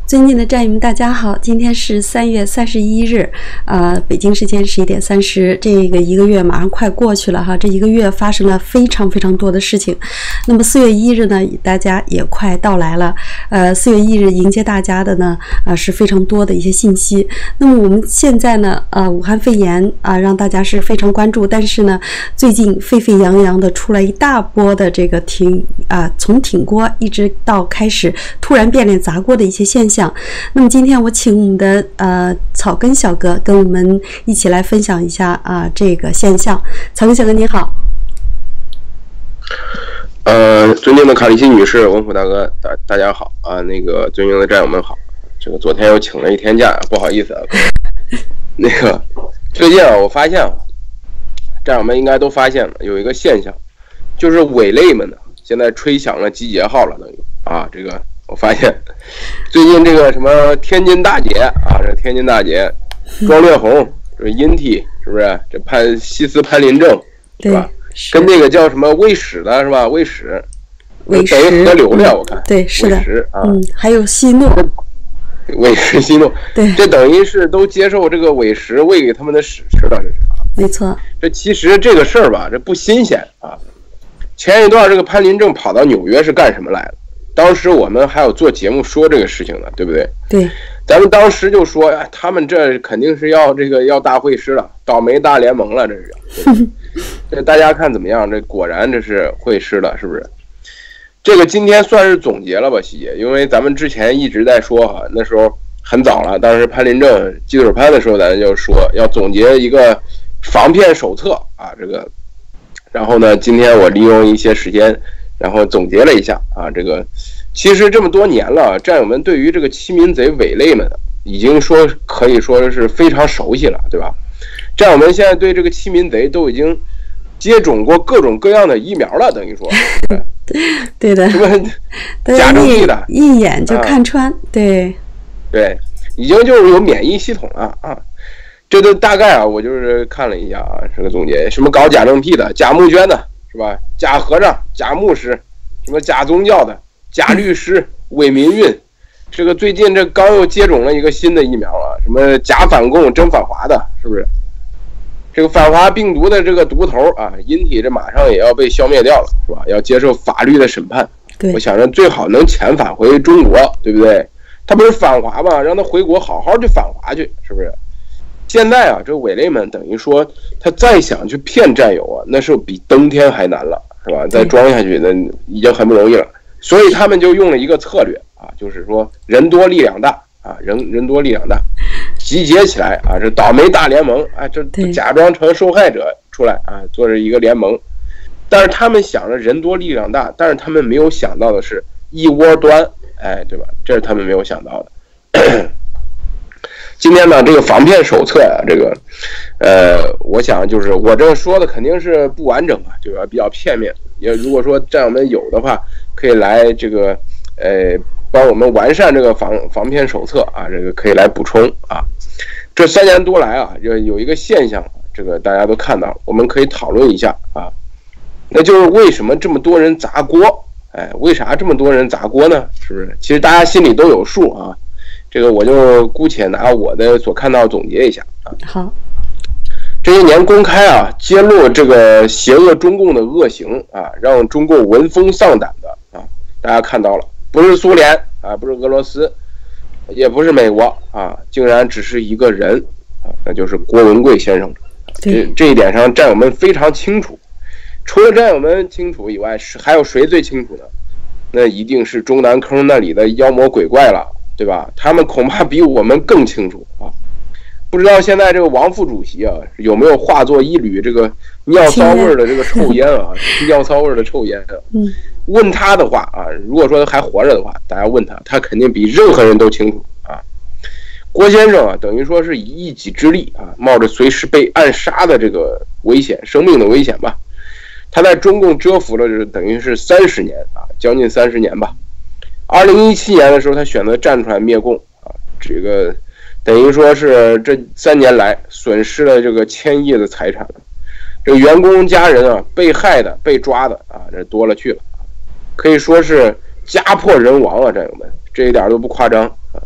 尊敬的战友们，大家好！今天是3月31日，北京时间11点30，这个一个月马上快过去了哈。这一个月发生了非常多的事情。那么4月1日呢，大家也快到来了。4月1日迎接大家的呢，是非常多的一些信息。那么我们现在呢，武汉肺炎让大家是非常关注，但是呢，最近沸沸扬扬的出来一大波的这个从挺锅一直到开始突然变脸砸锅的一些现象。那么今天我请我们的草根小哥跟我们一起来分享一下这个现象。草根小哥你好。 尊敬的卡里西女士、文虎大哥，大家好啊！那个尊敬的战友们好，这个昨天又请了一天假，不好意思啊。那个最近我发现战友们应该都发现了有一个现象，就是伪类们呢现在吹响了集结号了，等于这个。我发现最近这个什么天津大捷这天津大捷，庄烈红这阴体是不是？这西斯潘林正是吧？跟那个叫什么卫史的是吧？卫史等于合流了，我看对是的还有西诺， 伪史西诺， 对， 这等于是都接受这个伪史喂给他们的史吃了，这是没错。 这其实这个事儿吧，这不新鲜啊。前一段这个潘林正跑到纽约是干什么来了？当时我们还有做节目说这个事情呢，对不对？ 对，咱们当时就说，他们这肯定是要大会师了，倒霉大联盟了，这是。这大家看怎么样？这果然这是会师了，是不是？这个今天算是总结了吧，西姐，因为咱们之前一直在说那时候很早了，当时潘林正鸡腿潘的时候，咱就说要总结一个防骗手册这个。然后呢，今天我利用一些时间。然后总结了一下这个其实这么多年了，战友们对于这个欺民贼伪类们已经可以说是非常熟悉了，对吧？战友们现在对这个欺民贼都已经接种过各种各样的疫苗了，等于说对的， 什么假正剂的， 一眼就看穿，对， 已经就是有免疫系统了这都大概我就是看了一下这个总结，什么搞假正屁的，假募捐的是吧？假和尚、假牧师，什么假宗教的、假律师、伪民运，这个最近这刚又接种了一个新的疫苗什么假反共、真反华的，是不是？这个反华病毒的这个毒头阴体这马上也要被消灭掉了，是吧？要接受法律的审判。我想着最好能遣返回中国，对不对？他不是反华吗？让他回国好好去反华去，是不是？现在这伪类们等于说他再想去骗战友那是比登天还难了，是吧？再装下去那已经很不容易了，所以他们就用了一个策略就是说人多力量大人多力量大，集结起来这倒霉大联盟这假装成受害者出来做着一个联盟。但是他们想着人多力量大，但是他们没有想到的是一窝端，对吧？这是他们没有想到的。今天呢，这个防骗手册这个，我想就是我这说的肯定是不完整对吧？比较片面。也如果说战友们有的话，可以来这个，帮我们完善这个防骗手册这个可以来补充这3年多来有一个现象，这个大家都看到，我们可以讨论一下那就是为什么这么多人砸锅？为啥这么多人砸锅呢？是不是？其实大家心里都有数这个我就姑且拿我的所看到总结一下好， 这些年公开揭露这个邪恶中共的恶行让中共闻风丧胆的大家看到了，不是苏联不是俄罗斯，也不是美国竟然只是一个人那就是郭文贵先生。这一点上战友们非常清楚，除了战友们清楚以外，还有谁最清楚呢？那一定是中南坑那里的妖魔鬼怪了，对吧？他们恐怕比我们更清楚不知道现在这个王副主席有没有化作一缕这个尿骚味的这个臭烟尿骚味的臭烟问他的话如果说他还活着的话，大家问他，他肯定比任何人都清楚郭先生等于说是以一己之力冒着随时被暗杀的这个危险，生命的危险吧。他在中共蛰伏了等于是30年将近30年吧。2017年的时候，他选择站出来灭共这个等于说是这3年来损失了这个1000亿的财产，这个员工家人被害的、被抓的这多了去了，可以说是家破人亡战友们，这一点都不夸张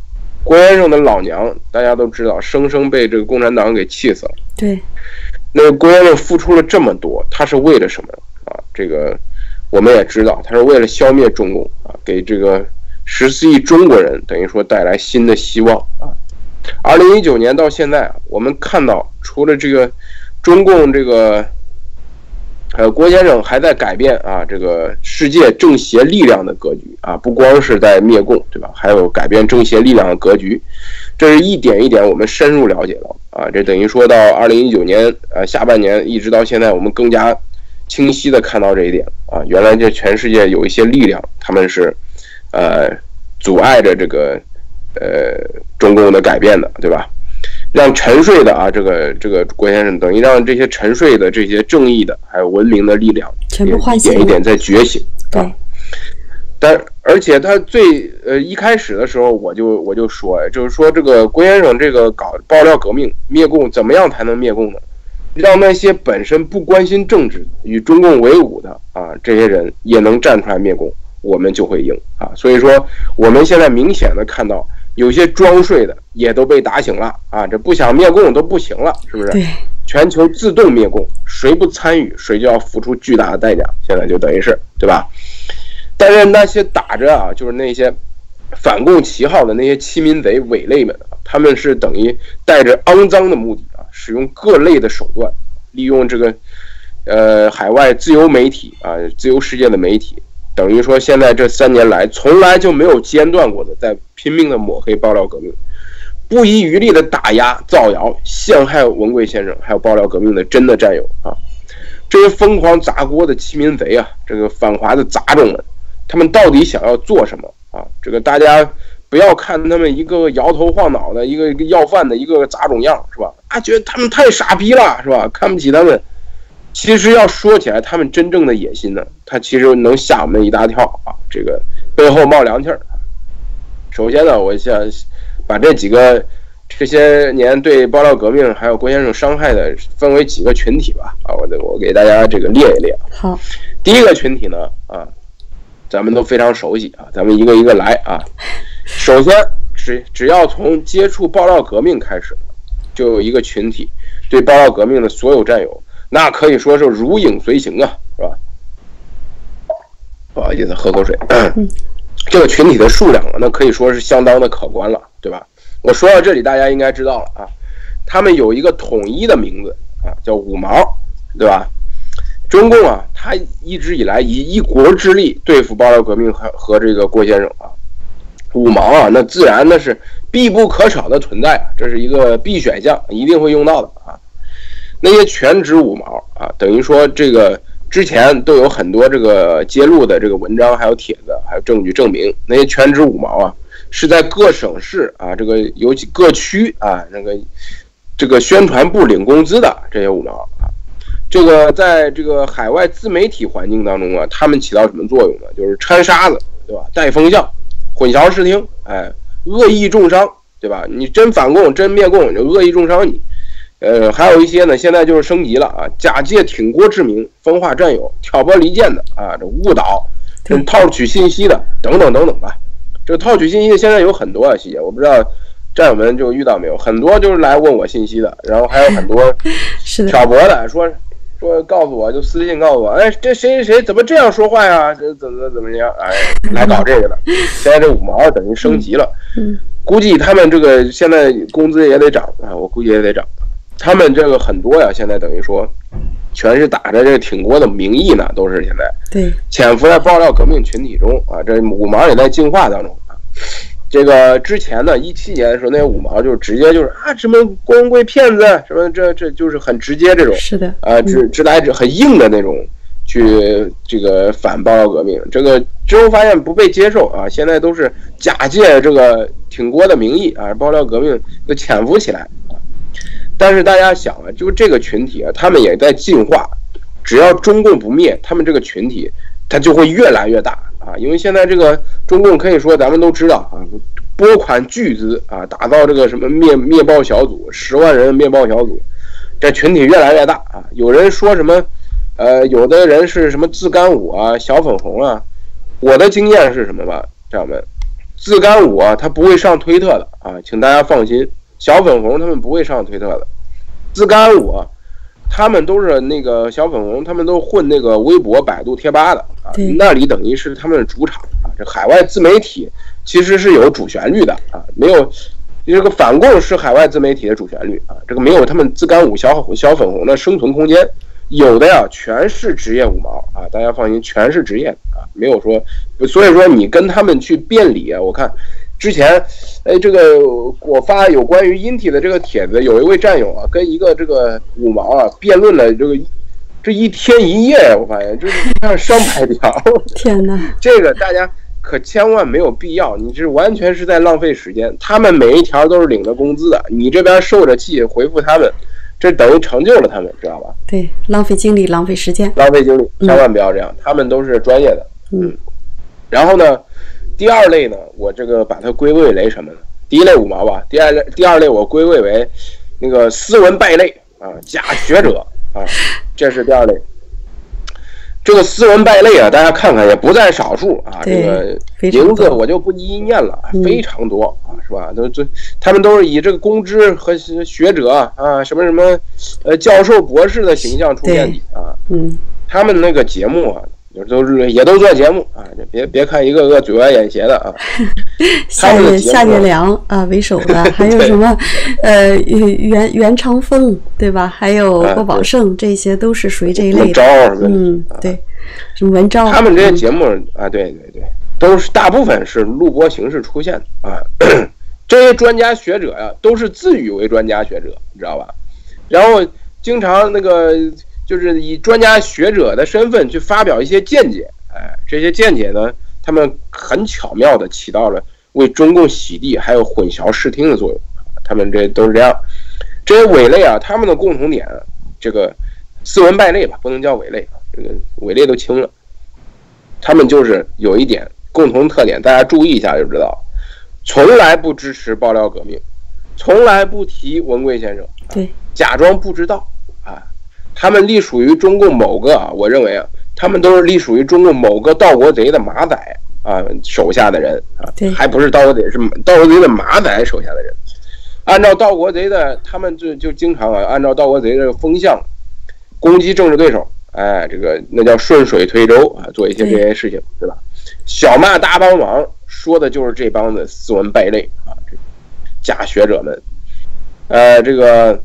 郭先生的老娘大家都知道，生生被这个共产党给气死了。 对， 那个郭先生付出了这么多，他是为了什么啊？这个我们也知道，他是为了消灭中共啊，给这个14亿中国人等于说带来新的希望啊。2019年到现在，我们看到除了这个中共这个郭先生还在改变啊这个世界政协力量的格局啊，不光是在灭共，对吧？还有改变政协力量的格局，这是一点一点我们深入了解到啊。这等于说到2019年下半年一直到现在，我们更加清晰的看到这一点啊。原来这全世界有一些力量，他们是阻碍着这个中共的改变的，对吧？让沉睡的啊，这个郭先生等于让这些沉睡的这些正义的还有文明的力量全部唤醒， 一点一点在觉醒啊。但而且他一开始的时候我就说，就是说这个郭先生这个搞爆料革命灭共，怎么样才能灭共呢？让那些本身不关心政治与中共为伍的啊这些人也能站出来灭共，我们就会赢啊。所以说我们现在明显的看到，有些装睡的也都被打醒了啊！这不想灭共都不行了，是不是？ 对， 全球自动灭共，谁不参与，谁就要付出巨大的代价。现在就等于是，对吧？但是那些打着啊，就是那些反共旗号的那些欺民贼伪类们，他们是等于带着肮脏的目的啊，使用各类的手段，利用这个海外自由媒体啊，自由世界的媒体。等于说，现在这3年来，从来就没有间断过的，在拼命的抹黑爆料革命，不遗余力的打压、造谣、陷害文贵先生，还有爆料革命的真的战友啊！这些疯狂砸锅的欺民贼啊，这个反华的杂种们，他们到底想要做什么啊？这个大家不要看他们一个摇头晃脑的，一个要饭的，一个杂种样，是吧？啊，觉得他们太傻逼了，是吧？看不起他们。其实要说起来，他们真正的野心呢，他其实能吓我们一大跳啊！这个背后冒凉气儿。首先呢，我想把这些年对爆料革命还有郭先生伤害的分为几个群体吧啊，我给大家这个列一列。 好， 第一个群体呢啊，咱们都非常熟悉啊，咱们一个一个来啊。首先只要从接触爆料革命开始，就有一个群体对爆料革命的所有战友。那可以说是如影随形啊，是吧？不好意思，喝口水。这个群体的数量那可以说是相当的可观了，对吧？我说到这里，大家应该知道了啊，他们有一个统一的名字啊，叫五毛，对吧？中共啊，他一直以来以一国之力对付爆料革命和这个郭先生啊，五毛啊，那自然那是必不可少的存在啊，这是一个必选项，一定会用到的啊。那些全职五毛啊，等于说这个之前都有很多这个揭露的这个文章，还有帖子，还有证据证明，那些全职五毛啊，是在各省市啊，这个尤其各区啊，这个宣传部领工资的这些五毛啊，这个在这个海外自媒体环境当中啊，他们起到什么作用呢？就是掺沙子，对吧？带风向，混淆视听，哎，恶意重伤，对吧？你真反共，真灭共，就恶意重伤你。还有一些呢，现在就是升级了啊，假借挺郭之名，分化战友，挑拨离间的啊，这误导，这套取信息的，等等等等吧。这个套取信息的现在有很多啊，细节我不知道战友们就遇到没有，很多就是来问我信息的，然后还有很多挑拨的，说告诉我，就私信告诉我，哎，这谁怎么这样说话呀？这怎么样？哎，来搞这个的。现在这五毛等于升级了，估计他们这个现在工资也得涨啊，我估计也得涨。他们这个很多呀，现在等于说，全是打着这个挺郭的名义呢，都是现在对潜伏在爆料革命群体中啊，这五毛也在进化当中啊。这个之前呢，17年的时候，那些五毛就直接就是啊，什么郭文贵骗子，什么这就是很直接这种， 是的啊，直来很硬的那种去这个反爆料革命。这个之后发现不被接受啊，现在都是假借这个挺郭的名义啊，爆料革命就潜伏起来。但是大家想啊，就这个群体啊，他们也在进化。只要中共不灭，他们这个群体，它就会越来越大啊！因为现在这个中共可以说咱们都知道啊，拨款巨资啊，打造这个什么灭暴小组，10万人灭暴小组，这群体越来越大啊！有人说什么，有的人是什么自干五啊、小粉红啊，我的经验是什么吧，战友们， 自干五啊，他不会上推特的啊，请大家放心。小粉红他们不会上推特的，自干五啊，他们都是那个小粉红，他们都混那个微博、百度、贴吧的啊，那里等于是他们的主场啊。这海外自媒体其实是有主旋律的啊，没有这个反共是海外自媒体的主旋律啊，这个没有他们自干五小粉红的生存空间。有的呀，全是职业五毛啊，大家放心，全是职业啊，没有说，所以说你跟他们去辩理啊，我看之前，这个我发有关于阴体的这个帖子，有一位战友啊，跟一个这个五毛啊辩论了这一天一夜，我发现就是上百条， 天哪， 这个大家可千万没有必要，你这完全是在浪费时间，他们每一条都是领着工资的，你这边受着气回复他们。这等于成就了他们，知道吧？ 对，浪费精力，浪费时间， 浪费精力，千万不要这样。他们都是专业的，然后呢，第二类呢，我这个把它归为为什么呢？第一类五毛吧，第二类我归为为那个斯文败类啊，假学者啊，这是第二类。这个斯文败类啊，大家看看也不在少数啊。这个名字我就不一一念了，非常多啊，是吧？他们都是以这个公知和学者啊，什么教授、博士的形象出现的啊。他们那个节目啊，也都做节目啊，别看一个个嘴歪眼斜的啊。 夏月良啊为首的，还有什么袁长风对吧？还有郭宝胜，这些都是属于这一类的。对，什么文昭。 他们这些节目啊，对，都是大部分是录播形式出现的啊。这些专家学者呀，都是自诩为专家学者，你知道吧？然后经常那个。就是以专家学者的身份去发表一些见解，这些见解呢，他们很巧妙地起到了为中共洗地还有混淆视听的作用。他们这都是这样，这些伪类啊，他们的共同点，这个斯文败类吧，不能叫伪类，这个伪类都轻了。他们就是有一点共同特点，大家注意一下就知道，从来不支持爆料革命，从来不提文贵先生， 对， 假装不知道啊。他们隶属于中共某个啊，我认为啊，他们都是隶属于中共某个盗国贼的马仔啊手下的人啊，还不是盗国贼，是盗国贼的马仔手下的人。按照盗国贼的，他们就经常啊，按照盗国贼的风向攻击政治对手，这个那叫顺水推舟啊，做一些这些事情，对吧？小骂大帮忙，说的就是这帮的斯文败类啊，这假学者们，这个。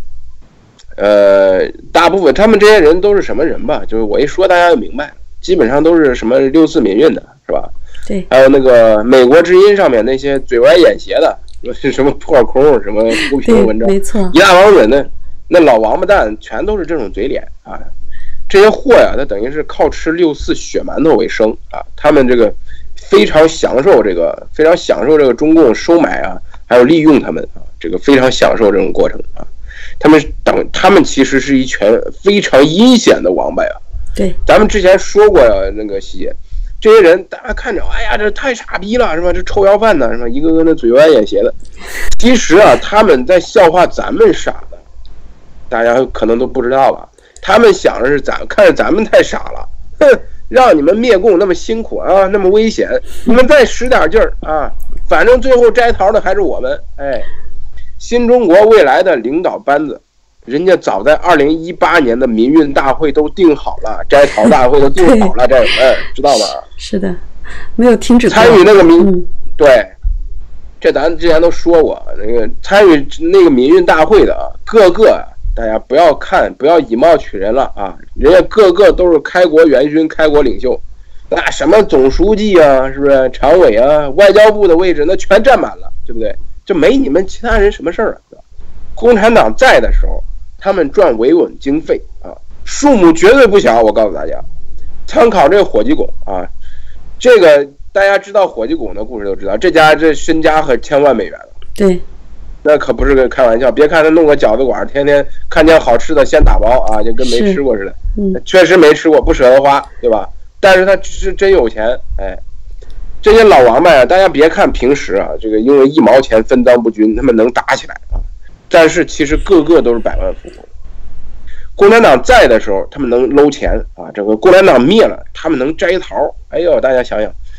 大部分他们这些人都是什么人吧？就是我一说大家就明白，基本上都是什么6·4民运的，是吧？ 对。 还有那个美国之音上面那些嘴歪眼斜的，什么破空，什么不评文章， 没错。 一大帮人那老王八蛋全都是这种嘴脸啊！这些货呀，他等于是靠吃6·4血馒头为生啊！他们这个非常享受这个中共收买啊，还有利用他们啊，这个非常享受这种过程啊。他们其实是一群非常阴险的王八呀。 对， 咱们之前说过那个细节，这些人大家看着，哎呀，这太傻逼了，是吧？这臭要饭呢，是吧？一个个那嘴歪眼斜的。其实啊，他们在笑话咱们傻的，大家可能都不知道吧？他们想的是看着咱们太傻了，哼，让你们灭共那么辛苦啊，那么危险，你们再使点劲儿啊，反正最后摘桃的还是我们，哎。新中国未来的领导班子，人家早在2018年的民运大会都定好了，摘桃大会都定好了，战友们知道吗？ 是的，没有停止过参与那个对，这咱之前都说过，那个参与那个民运大会的个个，大家不要以貌取人了啊，人家个个都是开国元勋、开国领袖，那什么总书记啊，是不是常委啊，外交部的位置那全占满了，对不对？就没你们其他人什么事儿啊！共产党在的时候，他们赚维稳经费啊，数目绝对不小。我告诉大家，参考这个火鸡拱啊，这个大家知道火鸡拱的故事都知道，这身家和千万美元了。 对， 那可不是个开玩笑。别看他弄个饺子馆，天天看见好吃的先打包啊，就跟没吃过似的。确实没吃过，不舍得花，对吧？但是他是真有钱，哎。这些老王八呀，大家别看平时啊，这个因为1毛钱分赃不均，他们能打起来啊，但是其实个个都是百万富翁。共产党在的时候，他们能搂钱啊，这个共产党灭了，他们能摘桃。哎呦，大家想想，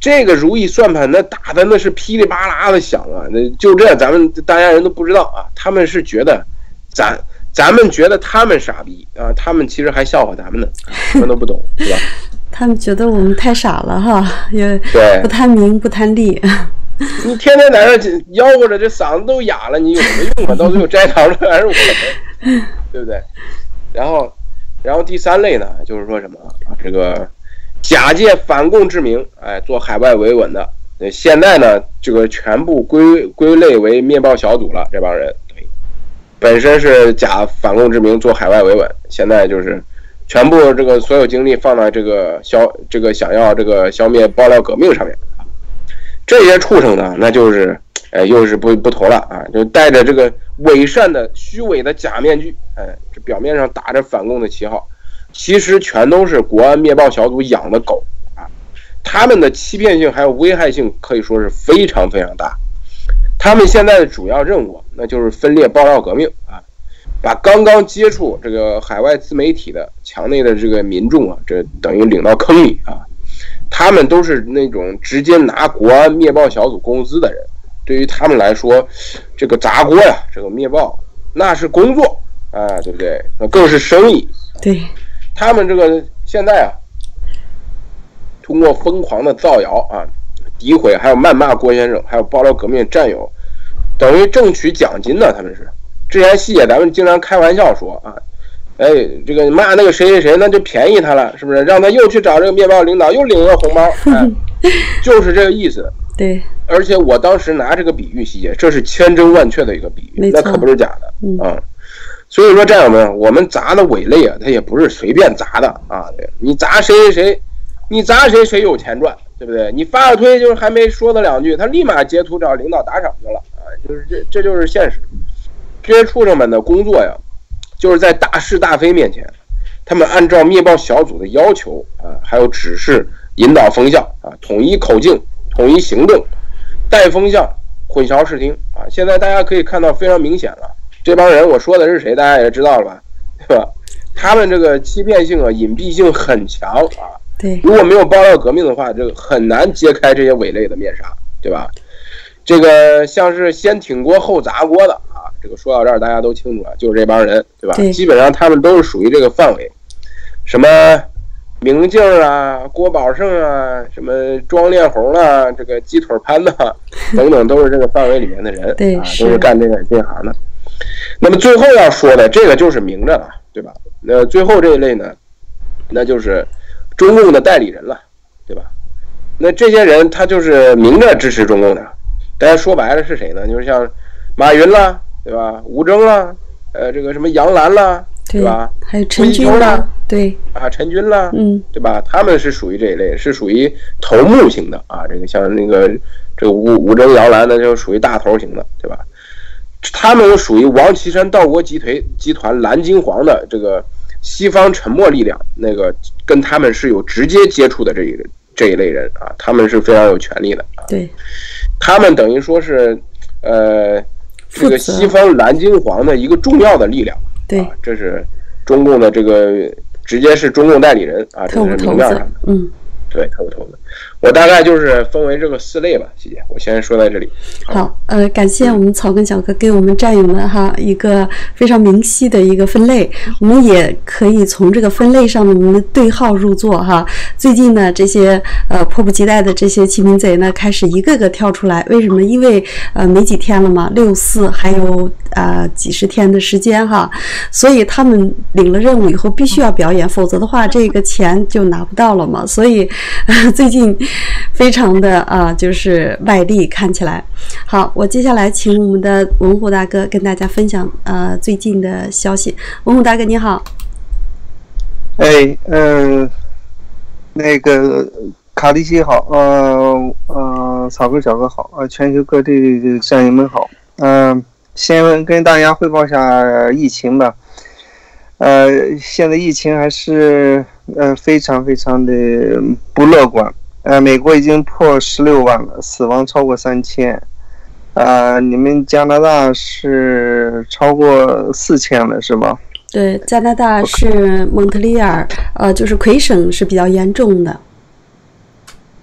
这个如意算盘那打的那是噼里啪啦的响啊，那就这样咱们大家人都不知道啊，他们是觉得咱们觉得他们傻逼啊，他们其实还笑话咱们呢，什么都不懂，是吧？ 他们觉得我们太傻了哈，也不贪名不贪利。 你天天在这吆喝着，这嗓子都哑了，你有什么用啊？到最后摘糖的还是我们，对不对？然后第三类呢，就是说什么啊？这个假借反共之名，哎，做海外维稳的，现在呢，这个全部归类为灭暴小组了。这帮人本身是假反共之名做海外维稳，现在就是全部这个所有精力放在这个想要这个消灭爆料革命上面。这些畜生呢，那就是，又是不同了啊！就带着这个伪善的、虚伪的假面具，这表面上打着反共的旗号，其实全都是国安灭暴小组养的狗啊！他们的欺骗性还有危害性可以说是非常非常大。他们现在的主要任务，那就是分裂爆料革命啊，把刚刚接触这个海外自媒体的墙内的这个民众啊，这等于领到坑里啊！他们都是那种直接拿国安灭暴小组工资的人，对于他们来说，这个砸锅呀，这个灭暴那是工作啊，对不对？那更是生意。 对， 他们这个现在啊，通过疯狂的造谣啊、诋毁，还有谩骂郭先生，还有爆料革命战友，等于挣取奖金呢。他们是之前细野咱们经常开玩笑说啊。哎，这个骂那个谁，那就便宜他了，是不是？让他又去找这个灭暴领导，又领个红包，哎，就是这个意思。 对。 而且我当时拿这个比喻，细节，这是千真万确的一个比喻，那可不是假的啊。所以说，战友们，我们砸的伪类啊，它也不是随便砸的啊。对，你砸谁，你砸谁有钱赚，对不对？你发个推就是还没说的两句，他立马截图找领导打赏去了啊，就是这就是现实。这些畜生们的工作呀。就是在大是大非面前，他们按照灭暴小组的要求啊，还有指示引导风向啊，统一口径，统一行动，带风向，混淆视听啊。现在大家可以看到非常明显了，这帮人我说的是谁，大家也知道了吧，对吧？他们这个欺骗性啊、隐蔽性很强啊。 对， 如果没有爆料革命的话，这个很难揭开这些伪类的面纱，对吧？这个像是先挺锅后砸锅的啊，这个说到这儿大家都清楚了，就是这帮人，对吧？ 对， 基本上他们都是属于这个范围，什么明镜啊、郭宝胜啊、什么庄烈红啊、这个鸡腿潘呐等等，都是这个范围里面的人， 对， 都是干这行的。那么最后要说的这个就是明着了，对吧？那最后这一类呢，那就是中共的代理人了，对吧？那这些人他就是明着支持中共的。大家说白了是谁呢？就是像马云啦，对吧？吴征啦，这个什么杨澜啦，对吧？ 还有陈军啦，对啊，陈军啦，对吧？他们是属于这一类，是属于头目型的啊。这个像那个这个吴征、杨澜呢，就属于大头型的，对吧？他们属于王岐山道国集团蓝金黄的这个西方沉默力量，那个跟他们是有直接接触的这一类人啊，他们是非常有权利的啊。 对。 他们等于说是，这个西方蓝金黄的一个重要的力量， 对、 啊，这是中共的这个直接是中共代理人啊，这是明面上的，对，特务头子。我大概就是分为这个4类吧，谢谢。我先说在这里。 好，感谢我们草根小哥给我们战友们哈一个非常明晰的一个分类，我们也可以从这个分类上呢，我们对号入座哈。最近呢，这些迫不及待的这些欺民贼呢，开始一个个跳出来。为什么？因为没几天了嘛，6、4还有几十天的时间哈，所以他们领了任务以后必须要表演，否则的话这个钱就拿不到了嘛。所以最近非常的就是卖力，看起来。好，我接下来请我们的文虎大哥跟大家分享最近的消息。文虎大哥你好。 哎，那个卡迪西好，草根小哥好，全球各地的战友们好。先跟大家汇报一下疫情吧。现在疫情还是非常非常的不乐观。美国已经破16万了，死亡超过3000。你们加拿大是超过4000了，是吧？ 对，加拿大是蒙特利尔，就是魁省是比较严重的。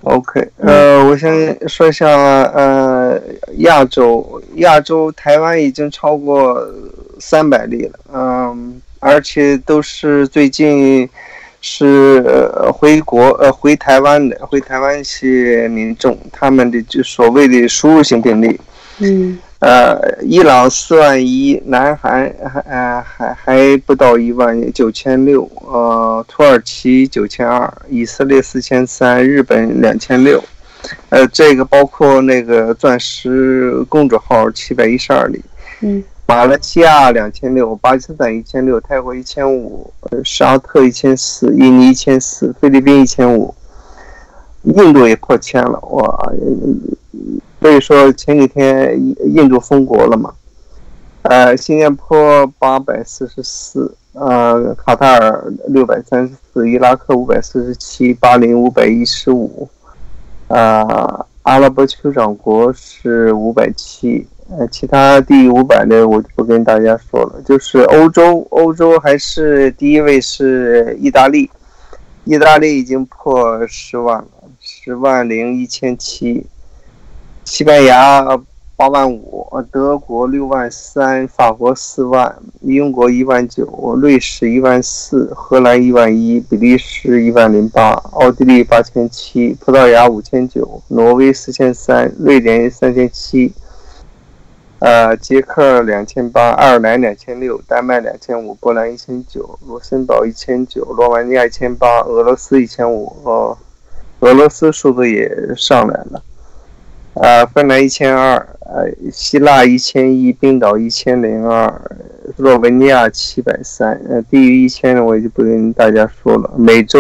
OK，我先说一下，亚洲台湾已经超过300例了，而且都是最近是回台湾的，回台湾一些民众，他们的就所谓的输入性病例，伊朗41000，南韩还不到19600，土耳其9200，以色列4300，日本2600，这个包括那个钻石公主号712例，马来西亚2600，巴基斯坦1600，泰国1500，沙特1400，印尼1400，菲律宾1500，印度也破1000了，哇！所以说前几天印度封国了嘛，新加坡844，卡塔尔634，伊拉克547，巴林515，阿拉伯酋长国是570，其他第500的我就不跟大家说了。就是欧洲还是第一位是意大利，意大利已经破10万了，101017。西班牙85000，德国63000，法国4万，英国19000，瑞士14000，荷兰11000，比利时10800，奥地利8700，葡萄牙5900，挪威4300，瑞典3700，捷克2800，爱尔兰2600，丹麦2500，波兰1900，卢森堡1900，罗马尼亚1800，俄罗斯1500，俄罗斯数字也上来了。芬兰1200，希腊1001，冰岛1002，斯洛文尼亚730，低于1000的我就不跟大家说了。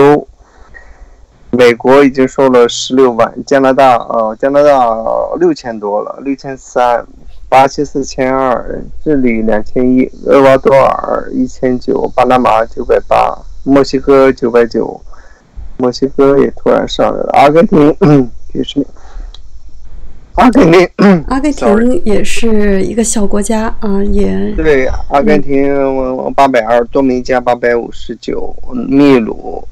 美国已经收了16万，加拿大6000多了，6300，巴西4200，智利2100，厄瓜多尔1900，巴拿马980，墨西哥990，墨西哥也突然上来了，阿根廷就是阿根廷也是一个小国家啊，也对，阿根廷820，多米尼加859，秘鲁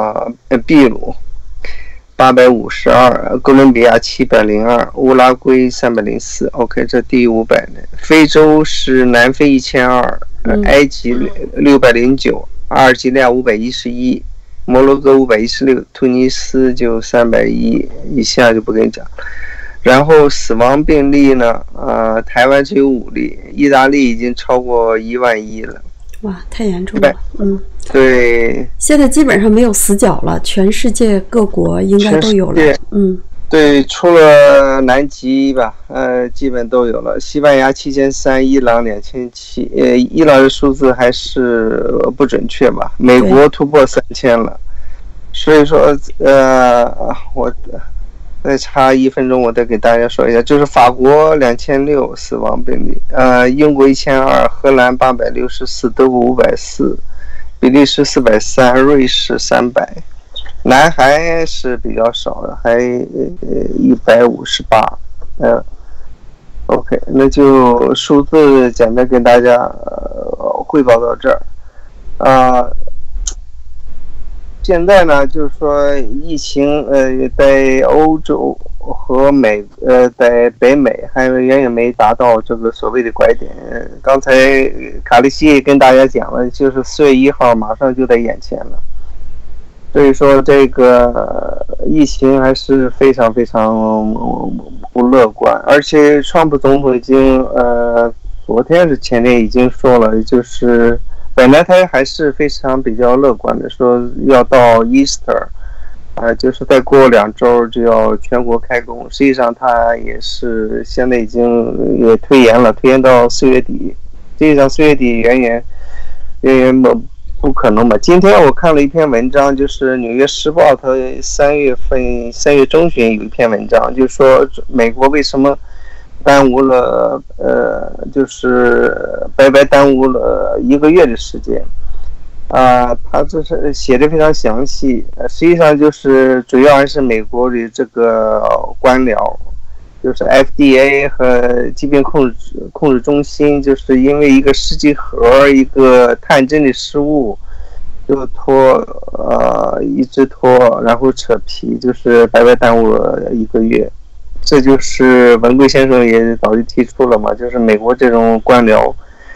852，哥伦比亚702，乌拉圭304。OK， 这第500的。非洲是南非1200，埃及609，阿尔及利亚511，摩洛哥516，突尼斯就310，以下就不跟你讲。然后死亡病例呢，台湾只有5例，意大利已经超过11000了。 哇，太严重了。 对。 现在基本上没有死角了，全世界各国应该都有了。 对，除了南极吧，基本都有了。西班牙7300，伊朗2700，伊朗的数字还是不准确吧？美国突破3000了，所以说，我再差1分钟，我再给大家说一下，就是法国2600死亡病例，英国1200，荷兰864，德国540，比利时430，瑞士300。南韩是比较少的，还158。OK， 那就数字简单跟大家汇报到这儿。现在呢，就是说疫情在欧洲和在北美还远远没达到这个所谓的拐点。刚才卡利西也跟大家讲了，就是4月1号马上就在眼前了。所以说这个疫情还是非常非常不乐观，而且川普总统已经昨天是前天已经说了，就是本来他还是非常比较乐观的，说要到 Easter， 就是再过2周就要全国开工。实际上他也是现在已经也推延到4月底。实际上4月底远不可能吧？今天我看了一篇文章，就是《纽约时报》它3月中旬有一篇文章，就说美国为什么耽误了就是白耽误了1个月的时间他这是写的非常详细，实际上就是主要还是美国的这个官僚，就是 FDA 和疾病控制中心，就是因为一个试剂盒一个探针的失误， 就拖一直拖，然后扯皮，就是白白耽误了1个月。这就是文贵先生也早就提出了嘛，就是美国这种官僚，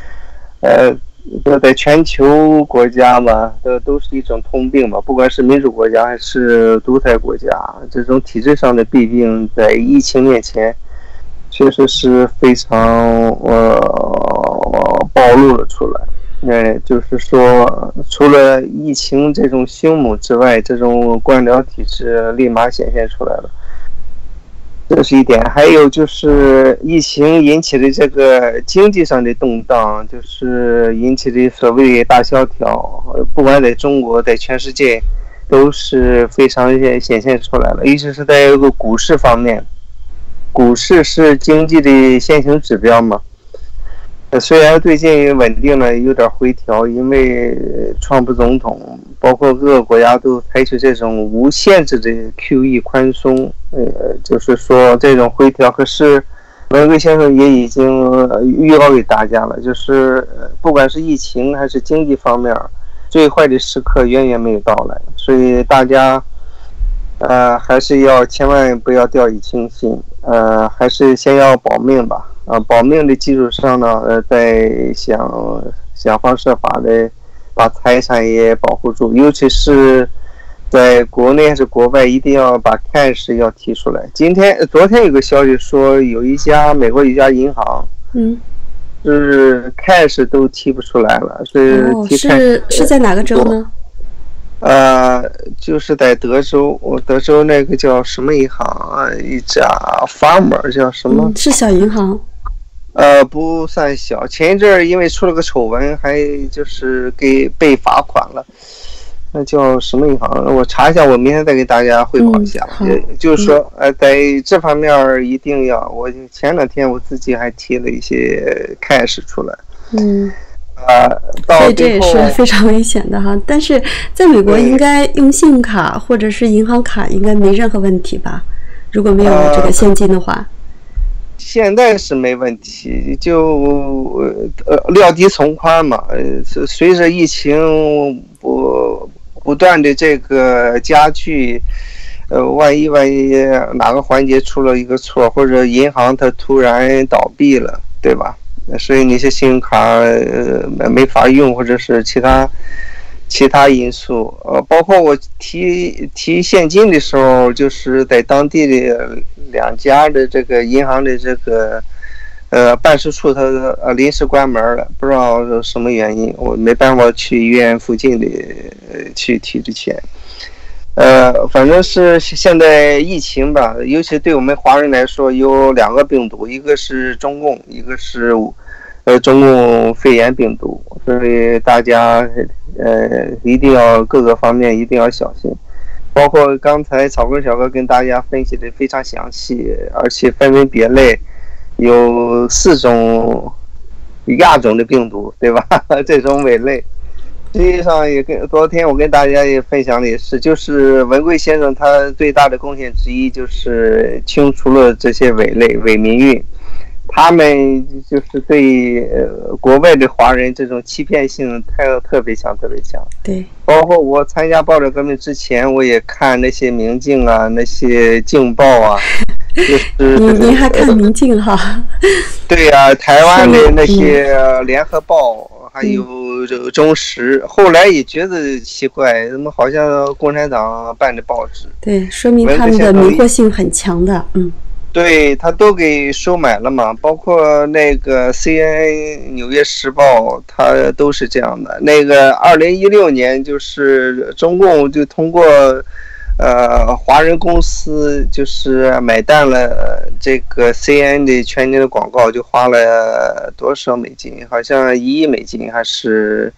在全球国家嘛，都是一种通病嘛，不管是民主国家还是独裁国家，这种体制上的弊病在疫情面前确实是非常暴露了出来。就是说，除了疫情这种凶猛之外，这种官僚体制立马显现出来了。这是一点，还有就是疫情引起的这个经济上的动荡，就是引起的所谓大萧条，不管在中国，在全世界都是非常显现出来了。尤其是在这个股市方面，股市是经济的先行指标嘛。虽然最近稳定了，有点回调，因为川普总统包括各个国家都采取这种无限制的 QE 宽松，就是说这种回调。可是文贵先生也已经预告给大家了，就是不管是疫情还是经济方面，最坏的时刻远远没有到来，所以大家还是要千万不要掉以轻心，还是先要保命吧。保命的基础上呢，再想方设法的把财产也保护住，尤其是在国内还是国外，一定要把 cash 要提出来。昨天有个消息说，有美国一家银行，就是cash 都提不出来了， 是在哪个州呢？ 就是在德州那个叫什么银行啊？一家 Farmer 叫什么？ 是小银行。 不算小，前一阵儿因为出了个丑闻，还就是被罚款了。那叫什么银行？我查一下，我明天再给大家汇报一下。就是说，在这方面一定要，我前2天我自己还提了一些 cash 出来。 所以这也是非常危险的哈。但是在美国，应该用信用卡或者是银行卡，应该没任何问题吧？如果没有这个现金的话。 现在是没问题，就料敌从宽嘛。随着疫情不断的这个加剧，万一哪个环节出了一个错，或者银行它突然倒闭了，对吧？所以那些信用卡没法用，或者是其他因素，包括我提现金的时候，就是在当地的2家的这个银行的这个办事处，它临时关门了，不知道什么原因，我没办法去医院附近的去提的钱。反正是现在疫情吧，尤其对我们华人来说，有2个病毒，一个是中共，一个是中共肺炎病毒，所以大家一定要各个方面一定要小心，包括刚才草根小哥跟大家分析的非常详细，而且分门别类，有4种亚种的病毒，对吧？这种伪类，实际上也昨天我跟大家也分享的也是，就是文贵先生他最大的贡献之一就是清除了这些伪类伪民运。他们就是对国外的华人这种欺骗性特别强。 对， 包括我参加报纸革命之前，我也看那些明镜啊，那些镜报啊，就是您还看明镜哈？ 对呀，台湾的那些联合报，还有这个中时，后来也觉得奇怪，怎么好像共产党办的报纸？ 对，说明他们的迷惑性很强的， 对，他都给收买了嘛，包括那个 CNN 纽约时报，它都是这样的。那个2016年，就是中共就通过华人公司就是买单了这个 CNN 的全年的广告，就花了多少美金？好像1亿美金还是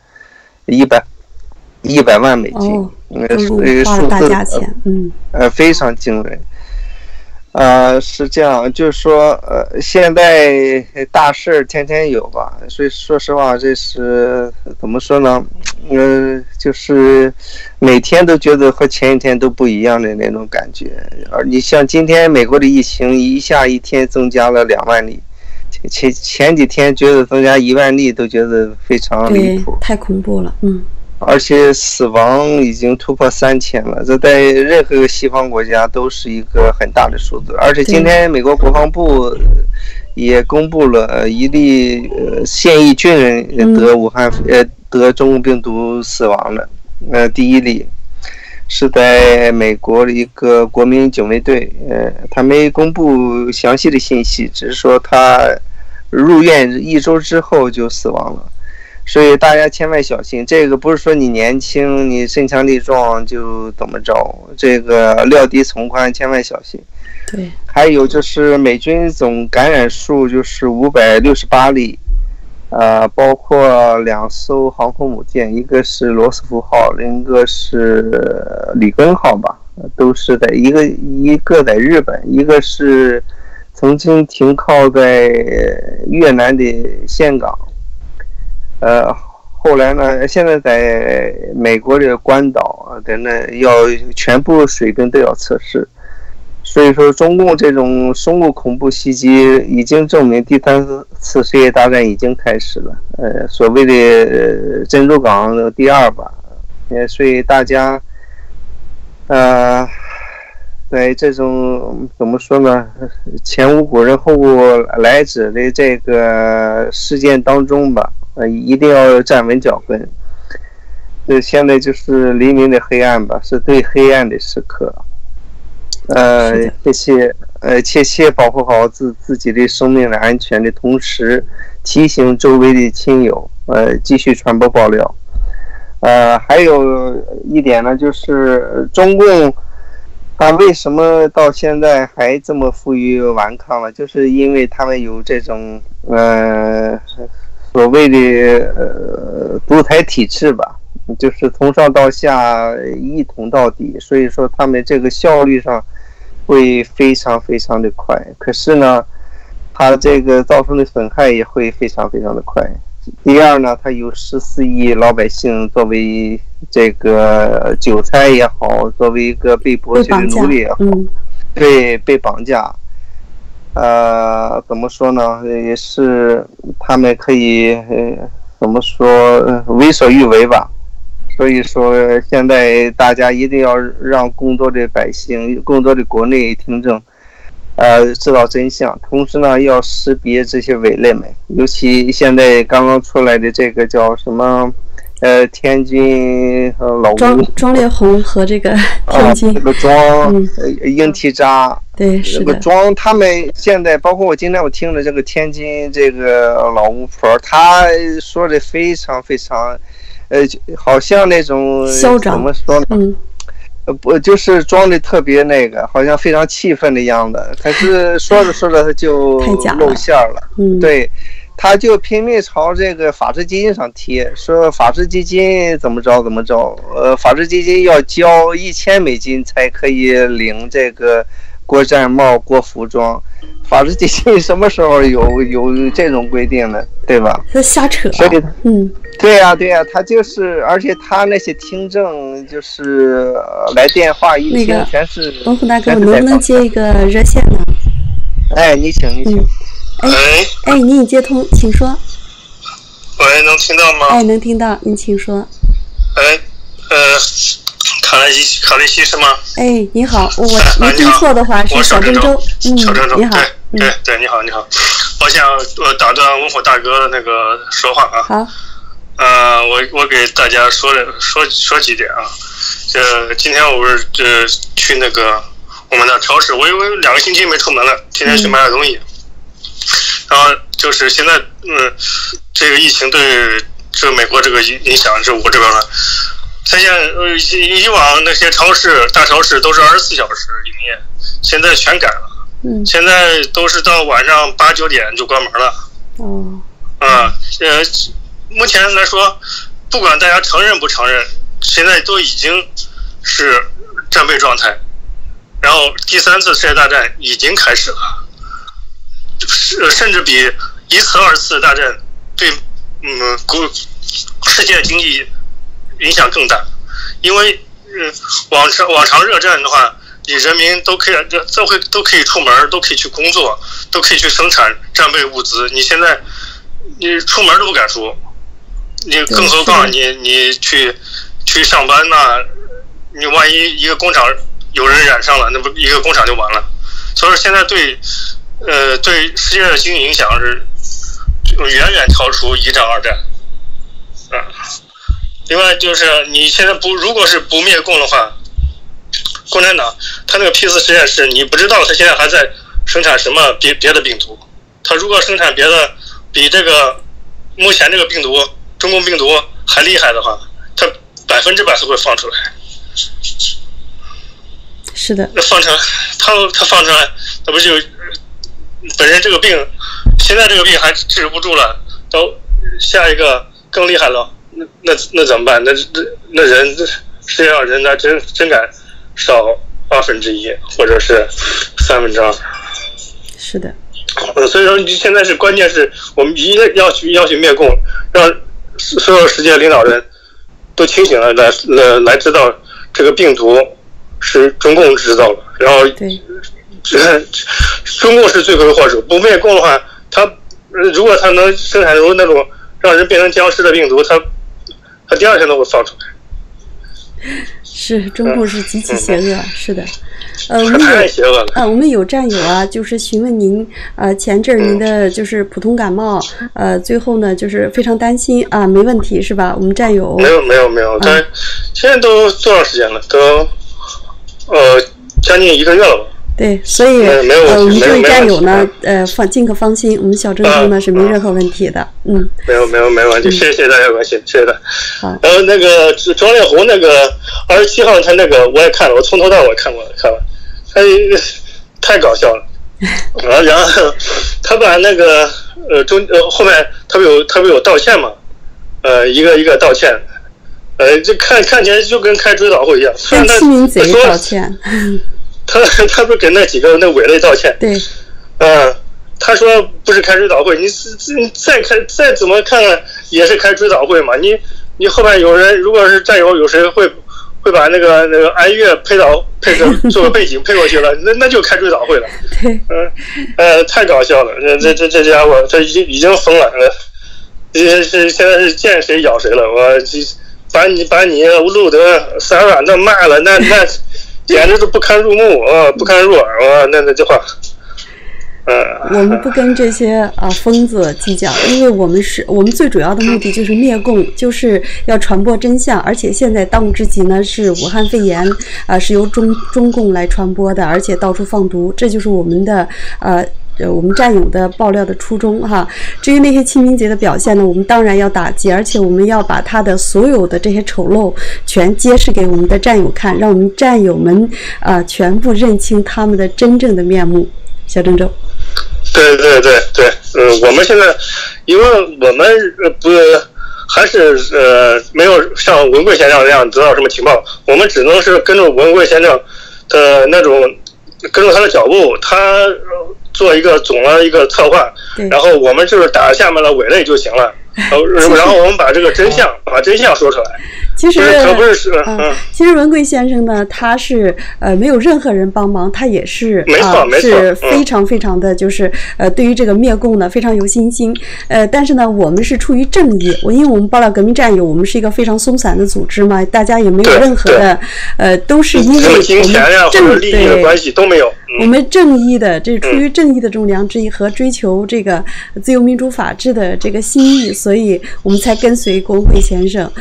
100万美金？ 花了大价钱， 非常惊人。是这样，就是说，现在大事儿天天有吧，所以说实话，这是怎么说呢？就是每天都觉得和前一天都不一样的那种感觉。而你像今天美国的疫情一天增加了2万例，前几天觉得增加1万例都觉得非常离谱， 太恐怖了， 而且死亡已经突破3000了，这在任何西方国家都是一个很大的数字。而且今天美国国防部也公布了一例现役军人得中共病毒死亡的，第一例是在美国的一个国民警卫队，他没公布详细的信息，只是说他入院1周之后就死亡了。所以大家千万小心，这个不是说你年轻你身强力壮就怎么着，这个料敌从宽，千万小心。 对， 还有就是美军总感染数就是568例，包括2艘航空母舰，一个是罗斯福号，另一个是里根号吧，都是在一个在日本，一个是曾经停靠在越南的岘港。后来呢，现在在美国的关岛在那要全部水兵都要测试，所以说中共这种生物恐怖袭击已经证明第3次世界大战已经开始了，所谓的珍珠港第2吧，所以大家在这种怎么说呢，前无古人后无来者的这个事件当中吧，一定要站稳脚跟。现在黎明的黑暗吧，是最黑暗的时刻。切切保护好自己的生命的安全的同时，提醒周围的亲友，继续传播爆料。还有一点呢，就是中共他为什么到现在还这么负隅顽抗了？就是因为他们有这种所谓的独裁体制吧，就是从上到下一统到底，所以说他们这个效率上会非常非常的快，可是呢，它这个造成的损害也会非常非常的快。第二呢，它有14亿老百姓作为这个韭菜也好，作为一个被剥削的奴隶也好，对，被绑架。怎么说呢？也是他们可以怎么说为所欲为吧。所以说，现在大家一定要让更多的百姓、更多的国内听众，知道真相。同时呢，要识别这些伪类们，尤其现在刚刚出来的这个叫什么？天津老吴庄烈红和这个天津这个庄英提扎， 对，是的。 这个庄他们现在包括我今天我听了这个天津这个老巫婆，他说的非常非常，好像那种嚣张， 怎么说呢？不就是装的特别那个，好像非常气愤的样子，可是说着说着他就露馅了，对。他就拼命朝这个法治基金上贴，说法治基金怎么着，法治基金要交$1000才可以领这个国战帽、国服装。法治基金什么时候有这种规定呢？对吧？ 他瞎扯。 所以，对呀，他就是，而且他那些听证就是来电话一听全是。 文虎大哥，我能不能接一个热线呢？ 哎，你请。 哎，你已接通，请说。 喂，能听到吗？ 哎，能听到，您请说。 卡利西是吗？ 哎，你好，我没听错的话是小郑州。 小郑州， 你好。 对，你好。我想打断文虎大哥的那个说话啊。 好。 我给大家说几点啊。今天我不是去那个我们的超市，我因为2个星期没出门了，天天去买点东西。然后就是现在，这个疫情对这美国这个影响，这我这边呢，它现在以往那些大超市都是24小时营业，现在全改了，现在都是到晚上8、9点就关门了。目前来说，不管大家承认不承认，现在都已经是战备状态，然后第3次世界大战已经开始了。甚至比1次、2次大战对世界经济影响更大，因为往常热战的话，你人民都可以出门，都可以去工作，都可以去生产战备物资。你现在你出门都不敢出， 你更何况你去上班呐，你万一一个工厂有人染上了，那不一个工厂就完了。所以说现在对世界的经济影响是远远超出1战2战。另外就是你现在如果是不灭共的话，共产党他那个 P4实验室，你不知道他现在还在生产什么别的病毒。他如果生产别的比这个目前这个病毒中共病毒还厉害的话，他100%是会放出来。 是的。 那放出来，他放出来，那不就本身这个病，现在这个病还治不住了，到下一个更厉害了，那怎么办？那人世界上人那真敢少1/2，或者是2/3。 是的。 所以说，现在是关键是我们一定要去灭共，让所有世界领导人都清醒了，来知道这个病毒是中共制造的，然后中共是罪魁祸首。不灭共的话，如果他能生产出那种让人变成僵尸的病毒，他第2天都会放出来。 是，中共是极其邪恶，是的。 太邪恶了。 我们有战友啊，就是询问您，前阵儿您的就是普通感冒，最后呢就是非常担心啊，没问题是吧？我们战友没有，他现在都多长时间了？都将近1个月了吧？ 对，所以我们这位战友呢，尽可放心，我们小郑州呢是没任何问题的。 没问题，谢谢大家关心，谢谢大家。 好。 那个庄烈红那个27号，他那个我也看了，我从头到尾看完，他太搞笑了。然后他把那个后面他不有道歉嘛？一个道歉。这看起来就跟开追悼会一样。 跟七名贼道歉。 他不是给那几个那伪类道歉？ 对。 他说不是开追悼会，你再怎么看也是开追悼会嘛。你后面有人，如果是战友有谁会把那个哀乐配着做个背景配过去了，那就开追悼会了。 对。 太搞笑了，这家伙他已经疯了，现在是见谁咬谁了。我把你路德撒软的骂了，那简直是不堪入目啊，不堪入耳啊！那句话， 我们不跟这些疯子计较，因为我们最主要的目的就是灭共，就是要传播真相。而且现在当务之急呢是武汉肺炎是由中共来传播的，而且到处放毒，这就是我们的我们战友的爆料的初衷哈。至于那些清明节的表现呢，我们当然要打击，而且我们要把他的所有的这些丑陋全揭示给我们的战友看，让我们战友们全部认清他们的真正的面目。小郑州。 对，我们现在，因为我们还是没有像文贵先生那样得到什么情报，我们只能是跟着文贵先生的那种，跟着他的脚步，他做总了一个策划，然后我们就是打下面的伪类就行了，然后我们把真相说出来。 其实可不是其实文贵先生呢，他是没有任何人帮忙，他也是没错是非常非常的就是对于这个灭共呢非常有信心。但是呢，我们是出于正义，因为我们爆料革命战友，我们是一个非常松散的组织嘛，大家也没有任何的都是因为我们金钱呀或者利益的关系都没有。 我们正义的，这出于正义的这种良知和追求这个自由民主法治的这个心意，所以我们才跟随郭文贵先生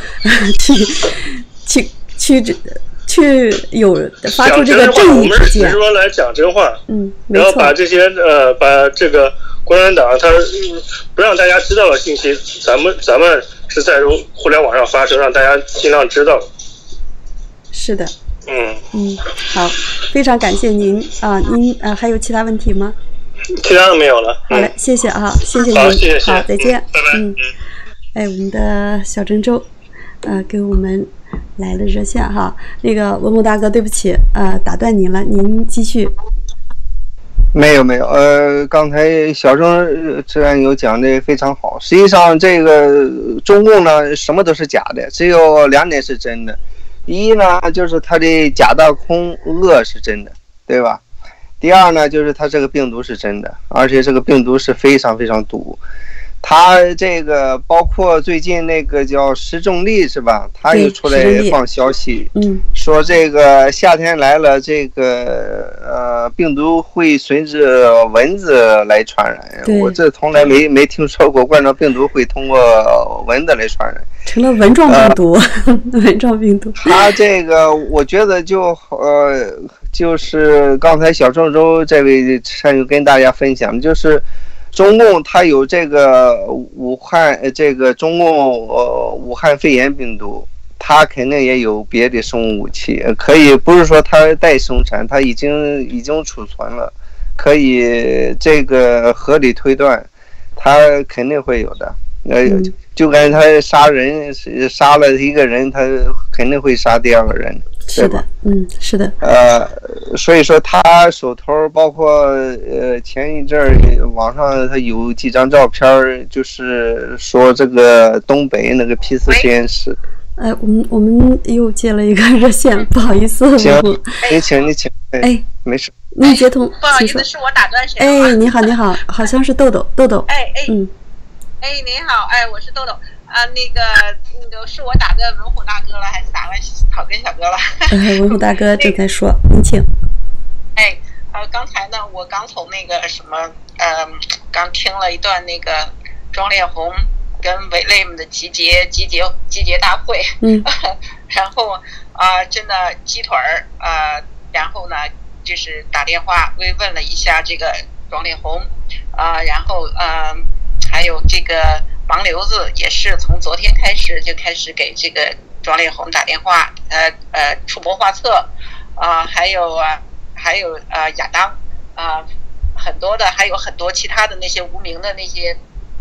去有发出这个正义之见。 我们是说来讲真话， 没错。 然后把这些把这个共产党他不让大家知道的信息，咱们是在互联网上发声，让大家尽量知道。 是的。好，非常感谢您啊！您还有其他问题吗？ 其他的没有了。 好嘞，谢谢啊，谢谢您。 好，谢谢。 好，再见。 拜拜。 我们的小郑州，给我们来了热线哈。那个文某大哥，对不起，打断您了，您继续。 没有，刚才小郑这样有讲的非常好。实际上，这个中共呢，什么都是假的，只有2点是真的。第一呢，就是它的假大空恶是真的，对吧？第二呢，就是它这个病毒是真的，而且这个病毒是非常非常毒。 他这个包括最近那个叫石正丽是吧？他又出来放消息，说这个夏天来了，这个病毒会随着蚊子来传染。我这从来没听说过冠状病毒会通过蚊子来传染， 成了蚊状病毒。蚊状病毒。 他这个我觉得就是刚才小郑州这位善友跟大家分享，就是中共它有这个武汉肺炎病毒，它肯定也有别的生物武器，可以不是说它待生产，它已经储存了，可以这个合理推断，它肯定会有的。就跟他杀人，杀了一个人，他肯定会杀第二个人。 是的，是的。 所以说他手头包括前一阵儿网上他有几张照片，就是说这个东北那个批次实验室。 我们又接了一个热线，不好意思。 行，你请。没事。 你接通。 不好意思，是我打断谁了？你好，好像是豆豆。 您好，我是豆豆啊，那个是我打的文虎大哥了，还是打完草根小哥了？ 文虎大哥正在说，您请。 刚才呢，我刚从那个什么，刚听了一段那个庄烈红跟伪类们的集结大会，然后真的鸡腿儿然后呢就是打电话慰问了一下这个庄烈红然后还有这个盲流子也是从昨天开始就开始给这个庄烈红打电话，出谋划策，还有亚当，很多的，还有很多其他的那些无名的那些，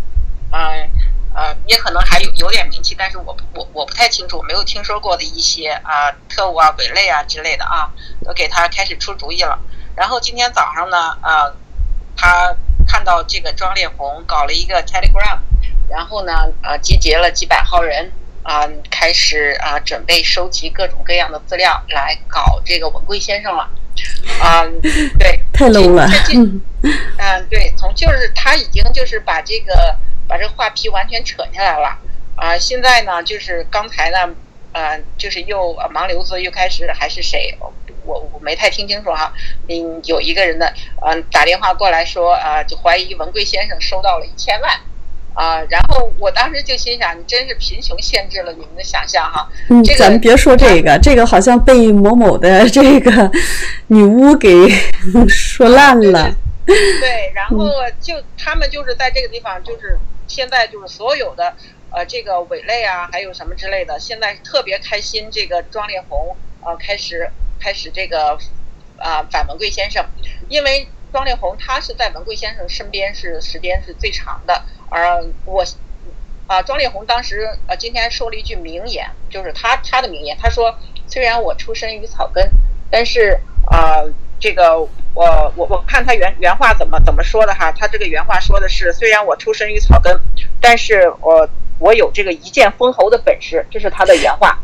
也可能还有点名气，但是我不太清楚，没有听说过的一些特务伪类之类的都给他开始出主意了。然后今天早上呢，他看到这个庄烈红搞了一个 Telegram， 然后呢集结了几百号人开始准备收集各种各样的资料来搞这个文贵先生了。对， 太 low 了。 对，就是他已经就是把这个话皮完全扯下来了现在呢就是刚才呢就是又盲流子又开始还是谁，我没太听清楚有一个人的打电话过来说就怀疑文贵先生收到了1000万然后我当时就心想，你真是贫穷限制了你们的想象咱们别说这个好像被某某的这个女巫给说烂了。 对，然后就他们就是在这个地方，就是现在就是所有的这个伪类还有什么之类的，现在特别开心，这个庄烈红开始这个反文贵先生，因为庄烈红他是在文贵先生身边是时间是最长的，而庄烈红当时今天说了一句名言，就是他的名言，他说虽然我出身于草根，但是这个我看他原话怎么说的他这个原话说的是，虽然我出身于草根，但是我有这个一剑封喉的本事，这是他的原话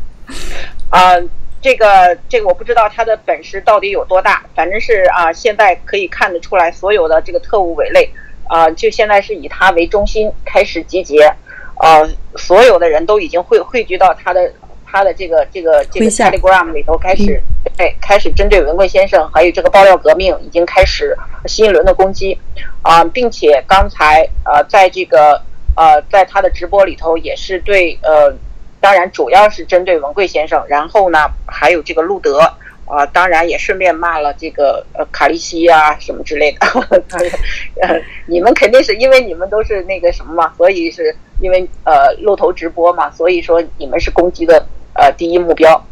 这个我不知道他的本事到底有多大，反正是现在可以看得出来，所有的这个特务伪类就现在是以他为中心开始集结所有的人都已经汇聚到他的这个 Telegram 里头开始针对文贵先生还有这个爆料革命已经开始新一轮的攻击并且刚才在这个在他的直播里头也是对当然主要是针对文贵先生，然后呢还有这个路德当然也顺便骂了这个卡利西什么之类的你们肯定是因为你们都是那个什么嘛，所以是因为露头直播嘛，所以说你们是攻击的第一目标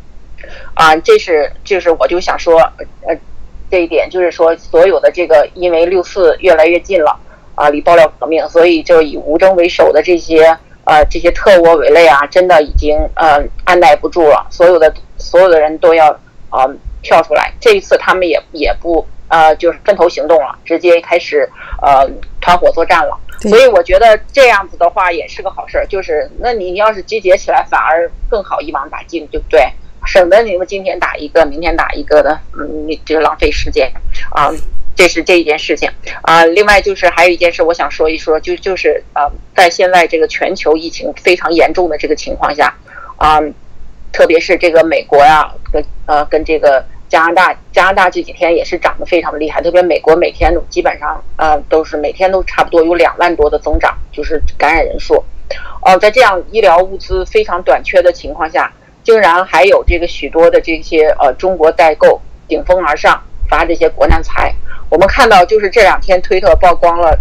就是我就想说这一点，就是说所有的这个因为6·4越来越近了离爆料革命，所以就以吴征为首的这些特务伪类真的已经按耐不住了，所有的人都要跳出来。这一次他们也不就是分头行动了，直接开始团伙作战了。所以我觉得这样子的话也是个好事，就是那你要是集结起来反而更好一网打尽，对不对？省得你们今天打一个明天打一个的你这个浪费时间这是这一件事情另外就是还有一件事我想说一说，就是在现在这个全球疫情非常严重的这个情况下特别是这个美国呀跟这个加拿大这几天也是涨得非常的厉害，特别美国每天基本上都是每天都差不多有2万多的增长，就是感染人数在这样医疗物资非常短缺的情况下，竟然还有这个许多的这些中国代购顶风而上发这些国难财。我们看到就是这2天推特曝光了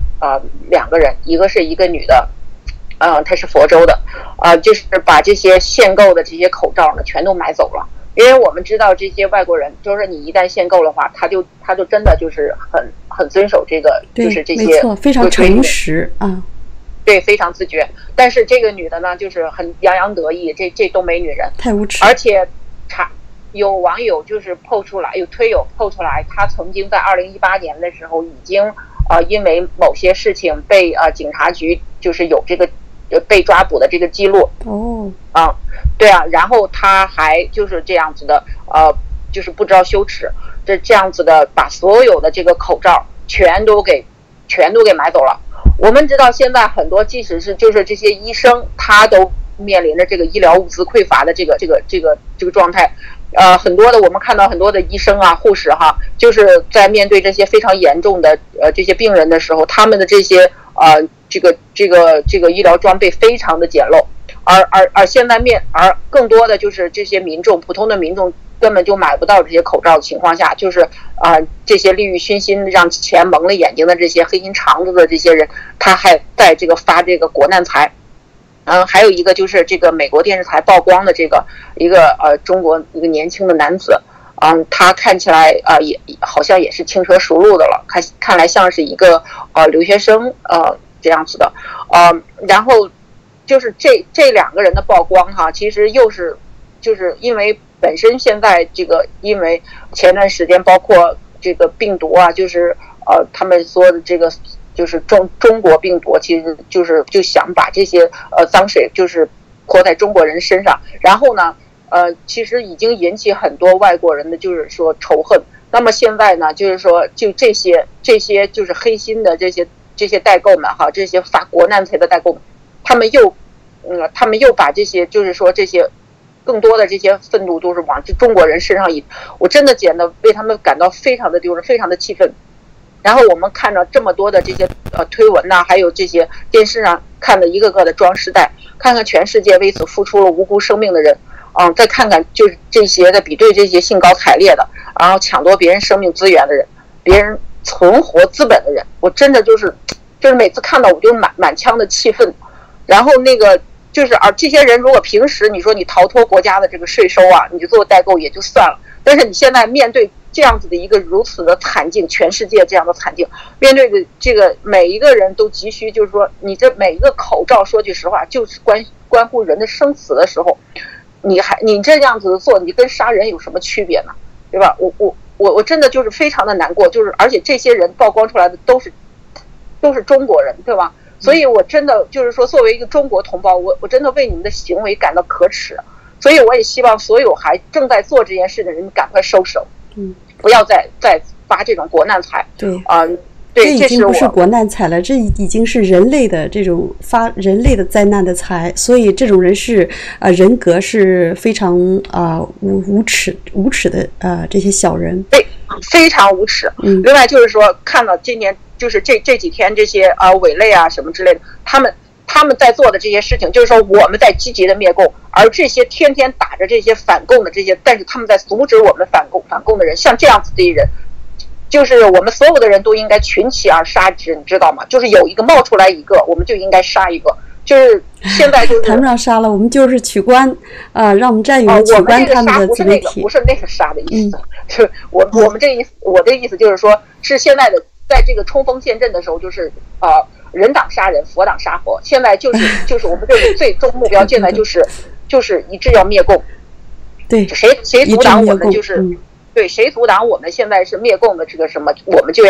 2个人，一个是一个女的她是佛州的就是把这些限购的这些口罩呢全都买走了。因为我们知道这些外国人就是你一旦限购的话，他就真的就是很遵守这个，就是这些没错，非常诚实对，非常自觉。但是这个女的呢就是很洋洋得意，这东北女人太无耻。 而且有网友就是PO出来，有推友PO出来，她曾经在2018年的时候已经因为某些事情被警察局就是有这个被抓捕的这个记录对然后他还就是这样子的就是不知道羞耻，这样子的把所有的这个口罩全都给买走了。我们知道现在很多即使是就是这些医生他都面临着这个医疗物资匮乏的这个状态很多的我们看到很多的医生护士就是在面对这些非常严重的这些病人的时候，他们的这些这个医疗装备非常的简陋，而现在更多的就是这些普通的民众根本就买不到这些口罩的情况下，就是这些利欲熏心让钱蒙了眼睛的这些黑心肠子的这些人，他还在这个发这个国难财。还有一个就是这个美国电视台曝光的这个一个中国一个年轻的男子他看起来也好像也是轻车熟路的了，看来像是一个留学生这样子的然后就是这2个人的曝光其实就是因为本身现在这个因为前段时间包括这个病毒就是他们说的这个就是中国病毒，其实就想把这些脏水就是泼在中国人身上，然后呢其实已经引起很多外国人的就是说仇恨。那么现在呢就是说就这些就是黑心的这些代购们这些发国难财的代购们，他们又把这些就是说这些更多的这些愤怒都是往中国人身上引，我真的为他们感到非常的丢人，非常的气愤。然后我们看到这么多的这些推文还有这些电视上看的一个个的装尸袋，看看全世界为此付出了无辜生命的人再看看就是这些的比对这些兴高采烈的然后抢夺别人生命资源的人，别人存活资本的人，我真的就是每次看到我就满腔的气愤。然后那个就是这些人如果平时你说你逃脱国家的这个税收你就做代购也就算了，但是你现在面对这样子的一个如此的惨境，全世界这样的惨境，面对的这个每一个人都急需就是说你这每一个口罩说句实话就是关乎人的生死的时候，你这样子的做，你跟杀人有什么区别呢？对吧？我真的就是非常的难过，就是而且这些人曝光出来的都是中国人，对吧？所以我真的就是说作为一个中国同胞，我真的为你们的行为感到可耻。所以我也希望所有还正在做这件事的人赶快收手，不要再发这种国难财。 对对， 这已经不是国难财了，这已经是人类的这种发人类的灾难的财，所以这种人是人格是非常无耻的这些小人， 对，非常无耻。另外就是说，看到今年就是这几天这些伪类什么之类的，他们在做的这些事情，就是说我们在积极的灭共，而这些天天打着这些反共的这些，但是他们在阻止我们反共的人，像这样子的人。就是我们所有的人都应该群起而杀之，你知道吗？就是有一个冒出来一个，我们就应该杀一个。就是现在就是谈不上杀了，我们就是取关让我们战友们取关他们的自媒体。 不是那个杀的意思，就是我们这意思，我的意思就是说，是现在的在这个冲锋陷阵的时候，就是人挡杀人，佛挡杀佛。现在就是我们这个最终目标，现在就是一致要灭共。 对， 谁阻挡我们就是。对，谁阻挡我们现在是灭共的这个什么，我们就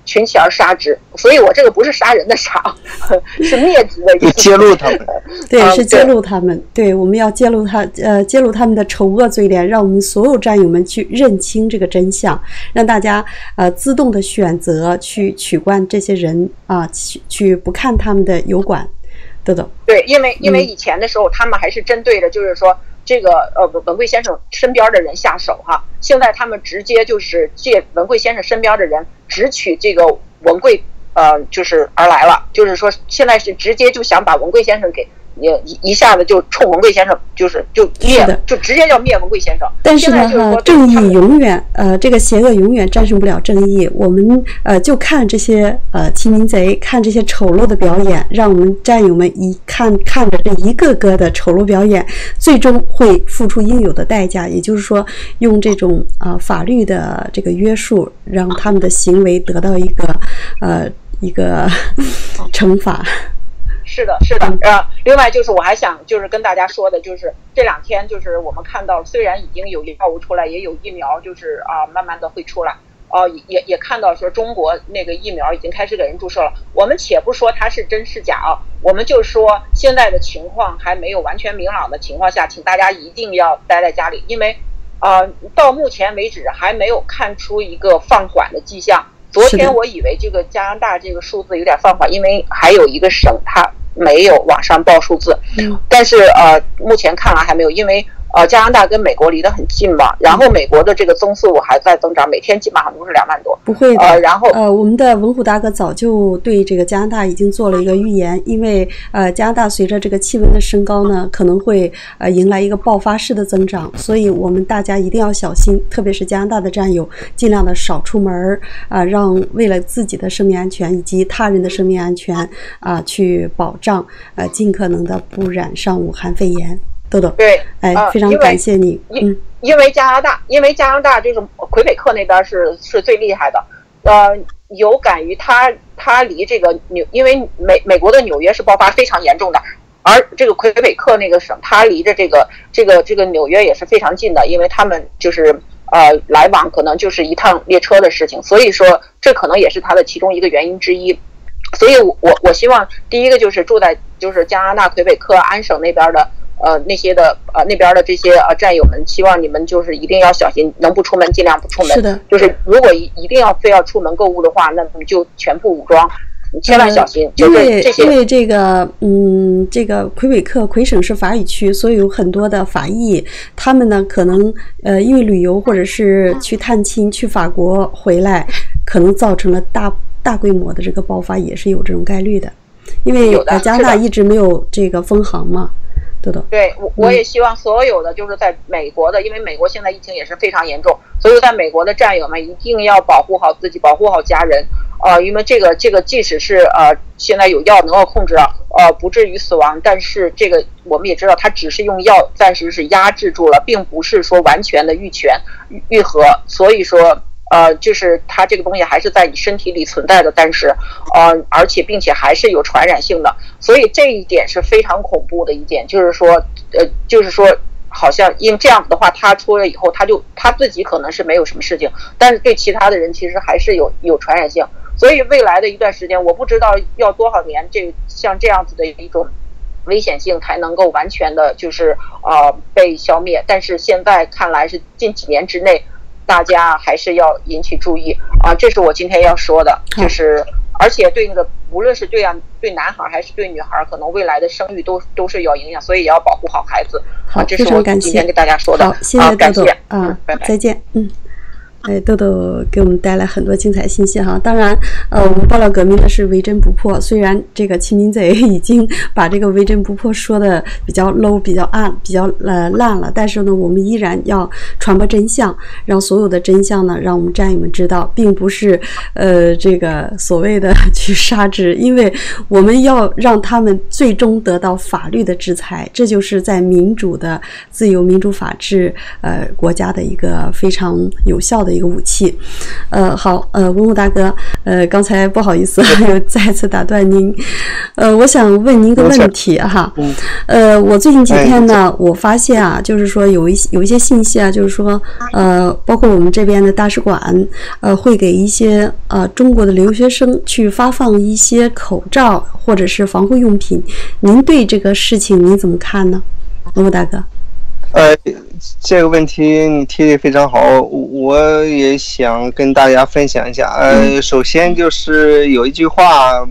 群起而杀之。所以我这个不是杀人的杀，是灭族的意思。 揭露他们， 对，是揭露他们。对，我们要揭露揭露他们的丑恶嘴脸，让我们所有战友们去认清这个真相，让大家自动的选择去取关这些人啊，去不看他们的油管。豆豆， 对，因为以前的时候，他们还是针对着就是说这个文贵先生身边的人下手哈，现在他们直接就是借文贵先生身边的人直取这个文贵就是而来了，就是说现在是直接就想把文贵先生给一下子就冲文贵先生就灭，就直接要灭文贵先生。 但是呢，正义永远这个邪恶永远战胜不了正义。我们就看这些欺民贼，看这些丑陋的表演，让我们战友们看着这一个个的丑陋表演，最终会付出应有的代价。也就是说，用这种法律的这个约束，让他们的行为得到一个惩罚。 是的，另外就是我还想就是跟大家说的，就是这2天就是我们看到，虽然已经有药物出来，也有疫苗，就是慢慢的会出来，也看到说中国那个疫苗已经开始给人注射了。我们且不说它是真是假啊，我们就说现在的情况还没有完全明朗的情况下，请大家一定要待在家里，因为到目前为止还没有看出一个放缓的迹象。昨天我以为这个加拿大这个数字有点放缓，因为还有一个省它没有往上报数字，但是目前看来还没有，因为加拿大跟美国离得很近嘛，然后美国的这个增速还在增长，每天基本上都是2万多。 不会的， 然后我们的文虎大哥早就对这个加拿大已经做了一个预言，因为加拿大随着这个气温的升高呢，可能会迎来一个爆发式的增长，所以我们大家一定要小心，特别是加拿大的战友，尽量的少出门让为了自己的生命安全以及他人的生命安全去保障，尽可能的不染上武汉肺炎。豆豆，对，非常感谢你。 因为加拿大就是魁北克那边是最厉害的，有感于它离这个因为美国的纽约是爆发非常严重的，而这个魁北克那个省，它离着这个纽约也是非常近的，因为他们就是来往可能就是一趟列车的事情，所以说这可能也是它的其中一个原因之一。所以我希望第一个就是住在就是加拿大魁北克安省那边的那些的那边的这些战友们，希望你们就是一定要小心，能不出门尽量不出门。 是的， 就是如果一定要非要出门购物的话，那你就全副武装，你千万小心。就是这些， 因为这个魁北克魁省是法语区，所以有很多的法裔，他们呢可能因为旅游或者是去探亲去法国回来，可能造成了大规模的这个爆发，也是有这种概率的。因为加拿大一直没有这个封航嘛。 对，我也希望所有的就是在美国的，因为美国现在疫情也是非常严重，所以在美国的战友们一定要保护好自己，保护好家人，因为这个即使是现在有药能够控制不至于死亡，但是这个我们也知道，它只是用药暂时是压制住了，并不是说完全的愈合，所以说就是它这个东西还是在你身体里存在的，但是而且并且还是有传染性的，所以这一点是非常恐怖的一点，就是说好像因为这样子的话，他出了以后他自己可能是没有什么事情，但是对其他的人其实还是有传染性，所以未来的一段时间，我不知道要多少年，像这样子的一种危险性才能够完全的就是被消灭，但是现在看来是近几年之内大家还是要引起注意这是我今天要说的，就是而且对那个无论是对男孩还是对女孩，可能未来的生育都是有影响，所以也要保护好孩子。 好， 这是我今天跟大家说的。 好，谢谢豆豆拜拜， 再见。豆豆给我们带来很多精彩信息哈。当然，我们爆料革命的是为真不破。虽然这个欺民贼已经把这个为真不破说的比较 low、比较暗、比较烂了，但是呢，我们依然要传播真相，让所有的真相呢，让我们战友们知道，并不是这个所谓的去杀之，因为我们要让他们最终得到法律的制裁，这就是在民主的自由、民主、法治国家的一个非常有效的的一个武器。好，文虎大哥，刚才不好意思又再次打断您，我想问您一个问题哈，我最近几天呢，我发现啊，就是说有一些信息啊，就是说包括我们这边的大使馆会给一些中国的留学生去发放一些口罩或者是防护用品，您对这个事情您怎么看呢，文虎大哥？ 这个问题你提得非常好，我也想跟大家分享一下。首先就是有一句话，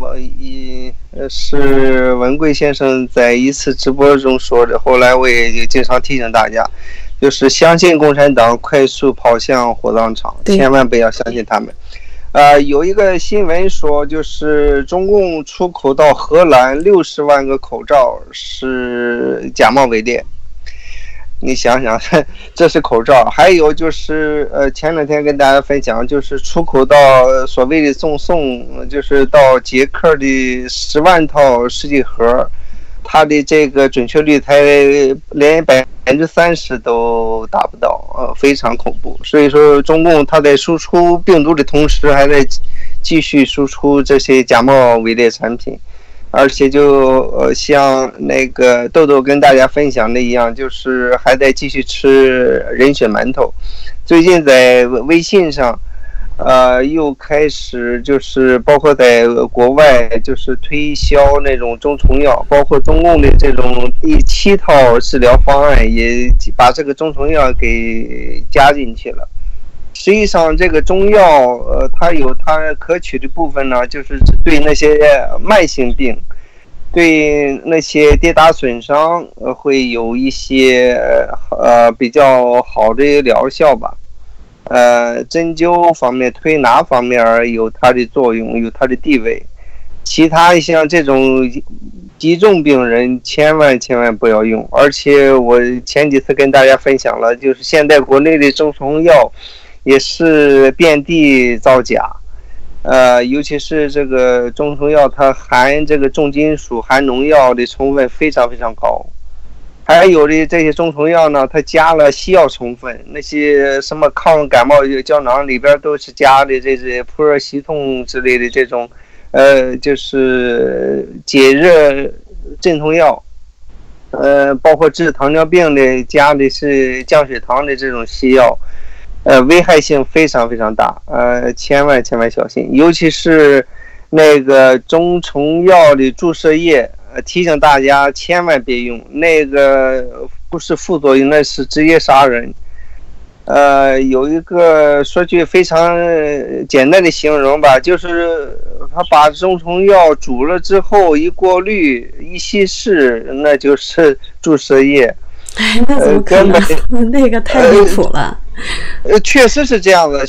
是文贵先生在一次直播中说的，后来我也经常提醒大家，就是相信共产党，快速跑向火葬场，千万不要相信他们。有一个新闻说，就是中共出口到荷兰60万个口罩是假冒伪劣。你想想，这是口罩。还有就是前两天跟大家分享，就是出口到所谓的赠送，就是到捷克的10万套试剂盒，它的这个准确率才连30%都达不到，非常恐怖。所以说，中共它在输出病毒的同时，还在继续输出这些假冒伪劣产品。而且就像那个豆豆跟大家分享的一样，就是还在继续吃人血馒头。最近在微信上，又开始就是包括在国外就是推销那种中虫药，包括中共的这种第7套治疗方案也把这个中虫药给加进去了。实际上，这个中药，它有它可取的部分呢，就是对那些慢性病，对那些跌打损伤，会有一些比较好的疗效吧。针灸方面、推拿方面有它的作用，有它的地位。其他像这种急重病人，千万不要用。而且我前几次跟大家分享了，就是现在国内的中成药也是遍地造假，尤其是这个中成药，它含这个重金属、含农药的成分非常高。还有的这些中成药呢，它加了西药成分，那些什么抗感冒胶囊里边都是加的这些普热西痛之类的这种，就是解热镇痛药，包括治糖尿病的加的是降血糖的这种西药。危害性非常大，千万小心，尤其是那个中成药的注射液，提醒大家千万别用，那个不是副作用，那是直接杀人。有一个说句非常简单的形容吧，就是他把中成药煮了之后一过滤一稀释，那就是注射液。 那怎么可能？那个太离谱了。 确实是这样的，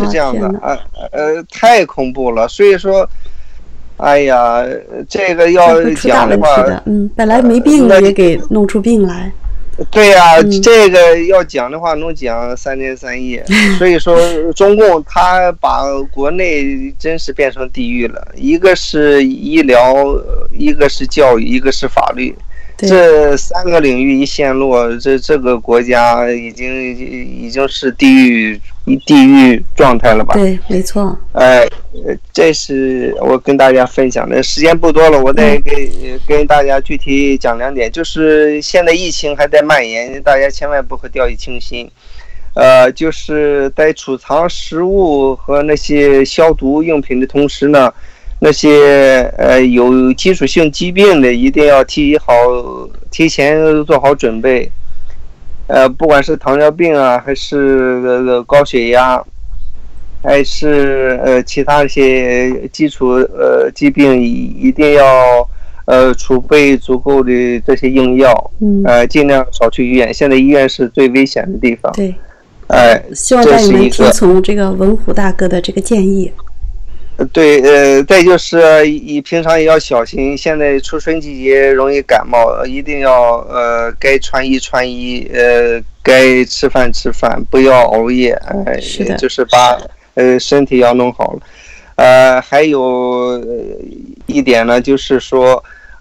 太恐怖了。所以说，哎呀，这个要讲的话， 本来没病也给弄出病来。 对呀，这个要讲的话，能讲3天3夜。所以说，中共他把国内真是变成地狱了，一个是医疗，一个是教育，一个是法律。这3个领域一陷落，这个国家已经是地狱状态了吧？ 对，没错。 这是我跟大家分享的，时间不多了，我再跟大家具体讲2点，就是现在疫情还在蔓延，大家千万不可掉以轻心。就是在储藏食物和那些消毒用品的同时呢，那些有基础性疾病的一定要提前做好准备，不管是糖尿病啊，还是高血压，还是其他一些基础疾病，一定要储备足够的这些用药，尽量少去医院。现在医院是最危险的地方。 对，希望大家能听从这个文虎大哥的这个建议。 对，再就是平常也要小心，现在初春季节容易感冒，一定要该穿衣穿衣，该吃饭吃饭，不要熬夜，就是把身体要弄好了。还有一点呢，就是说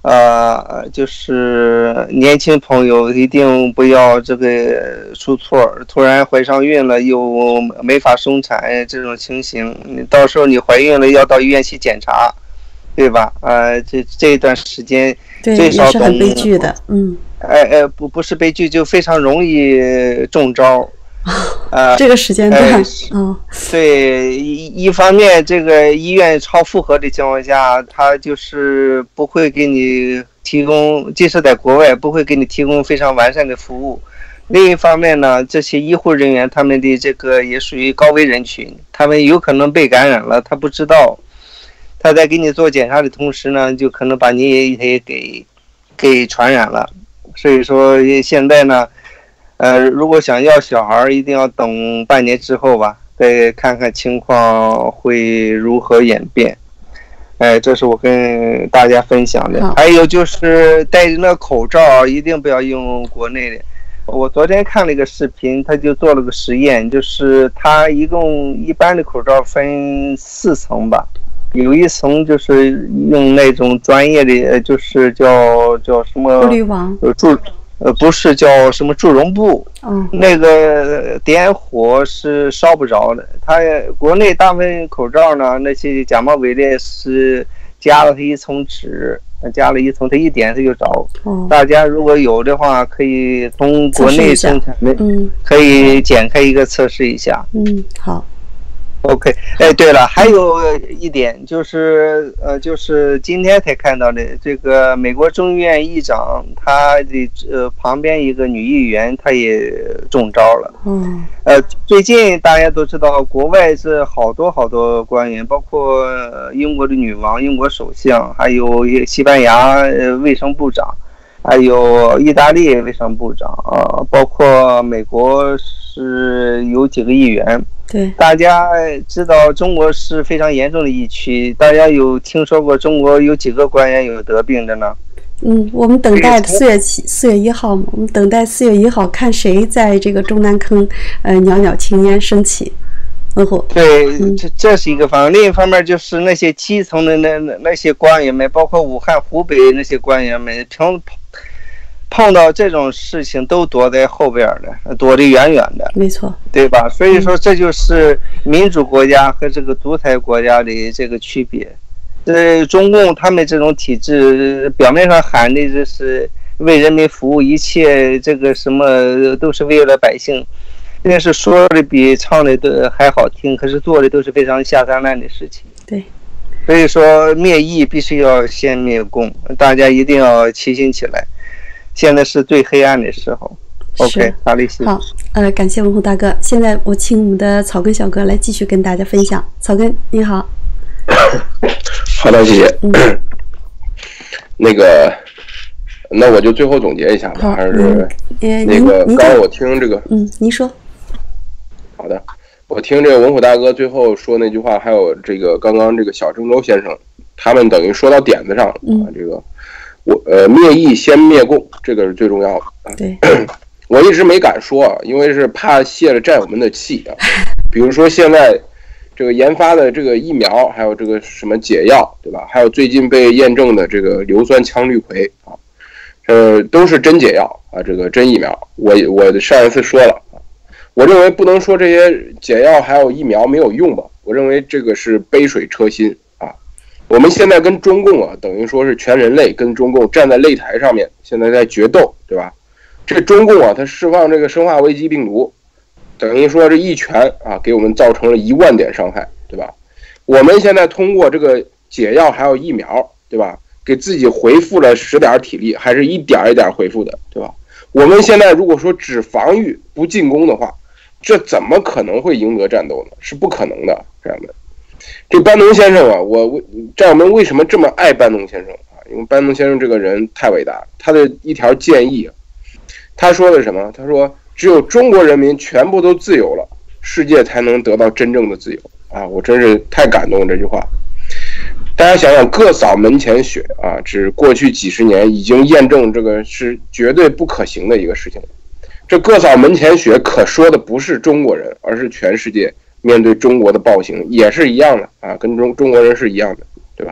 就是年轻朋友一定不要这个出错，突然怀上孕了又没法生产这种情形，你到时候你怀孕了要到医院去检查，对吧？这一段时间最少也是很悲剧的， 不是悲剧，就非常容易中招。 这个时间段， 对，一方面这个医院超负荷的情况下，他就是不会给你提供，即使在国外不会给你提供非常完善的服务。另一方面呢，这些医护人员他们的这个也属于高危人群，他们有可能被感染了，他不知道，他在给你做检查的同时呢，就可能把你也给传染了。所以说现在呢。如果想要小孩，一定要等半年之后吧，再看看情况会如何演变。这是我跟大家分享的。还有就是戴着那口罩，一定不要用国内的。我昨天看了一个视频，他就做了个实验，就是他一共一般的口罩分4层吧，有一层就是用那种专业的，就是叫什么过滤网。 不是叫什么助熔布，那个点火是烧不着的。它国内大部分口罩呢，那些假冒伪劣是加了它一层纸，加了一层，它一点它就着。大家如果有的话，可以从国内生产的，可以剪开一个测试一下。 好。 OK， 对了，还有一点就是今天才看到的，这个美国众议院议长他的旁边一个女议员，她也中招了。最近大家都知道，国外是好多官员，包括英国的女王、英国首相，还有西班牙卫生部长，还有意大利卫生部长包括美国是有几个议员。 对， 大家知道中国是非常严重的疫区，大家有听说过中国有几个官员有得病的呢？ 我们等待4月1号嘛，我们等待4月1号看谁在这个中南坑袅袅青烟升起。 对，这是一个方面。另一方面就是那些基层的那些官员们，包括武汉、湖北那些官员们，碰到这种事情都躲在后边的，躲得远远的， 没错， 对吧？所以说这就是民主国家和这个独裁国家的这个区别。中共他们这种体制，表面上喊的就是为人民服务，一切这个什么都是为了百姓，但是说的比唱的都还好听，可是做的都是非常下三滥的事情。 对， 所以说灭疫必须要先灭共，大家一定要齐心起来。现在是最黑暗的时候。OK， 大力士。 好，感谢文虎大哥。现在我请我们的草根小哥来继续跟大家分享。草根你好。 好的，谢谢。那我就最后总结一下吧，还是那个刚我听这个， 您说。 好的，我听这个文虎大哥最后说那句话，还有这个刚刚这个小郑州先生，他们等于说到点子上了啊，这个。灭疫先灭共，这个是最重要的。 对， 我一直没敢说，因为是怕泄了战友们的气啊。比如说现在这个研发的这个疫苗，还有这个什么解药，对吧？还有最近被验证的这个硫酸羟氯喹啊，都是真解药啊，这个真疫苗。我上一次说了啊，我认为不能说这些解药还有疫苗没有用吧，我认为这个是杯水车薪。我们现在跟中共啊，等于说是全人类跟中共站在擂台上面，现在在决斗，对吧？这中共啊，它释放这个生化危机病毒，等于说这一拳啊，给我们造成了1万点伤害，对吧？我们现在通过这个解药还有疫苗，对吧？给自己恢复了10点体力，还是一点一点恢复的，对吧？我们现在如果说只防御不进攻的话，这怎么可能会赢得战斗呢？是不可能的，这样的。这班农先生啊，战友们为什么这么爱班农先生啊？因为班农先生这个人太伟大，他的一条建议，他说的什么？他说只有中国人民全部都自由了，世界才能得到真正的自由啊！我真是太感动了这句话。大家想想，各扫门前雪啊，指过去几十年已经验证这个是绝对不可行的一个事情。这各扫门前雪可说的不是中国人，而是全世界面对中国的暴行也是一样的啊，跟中国人是一样的，对吧？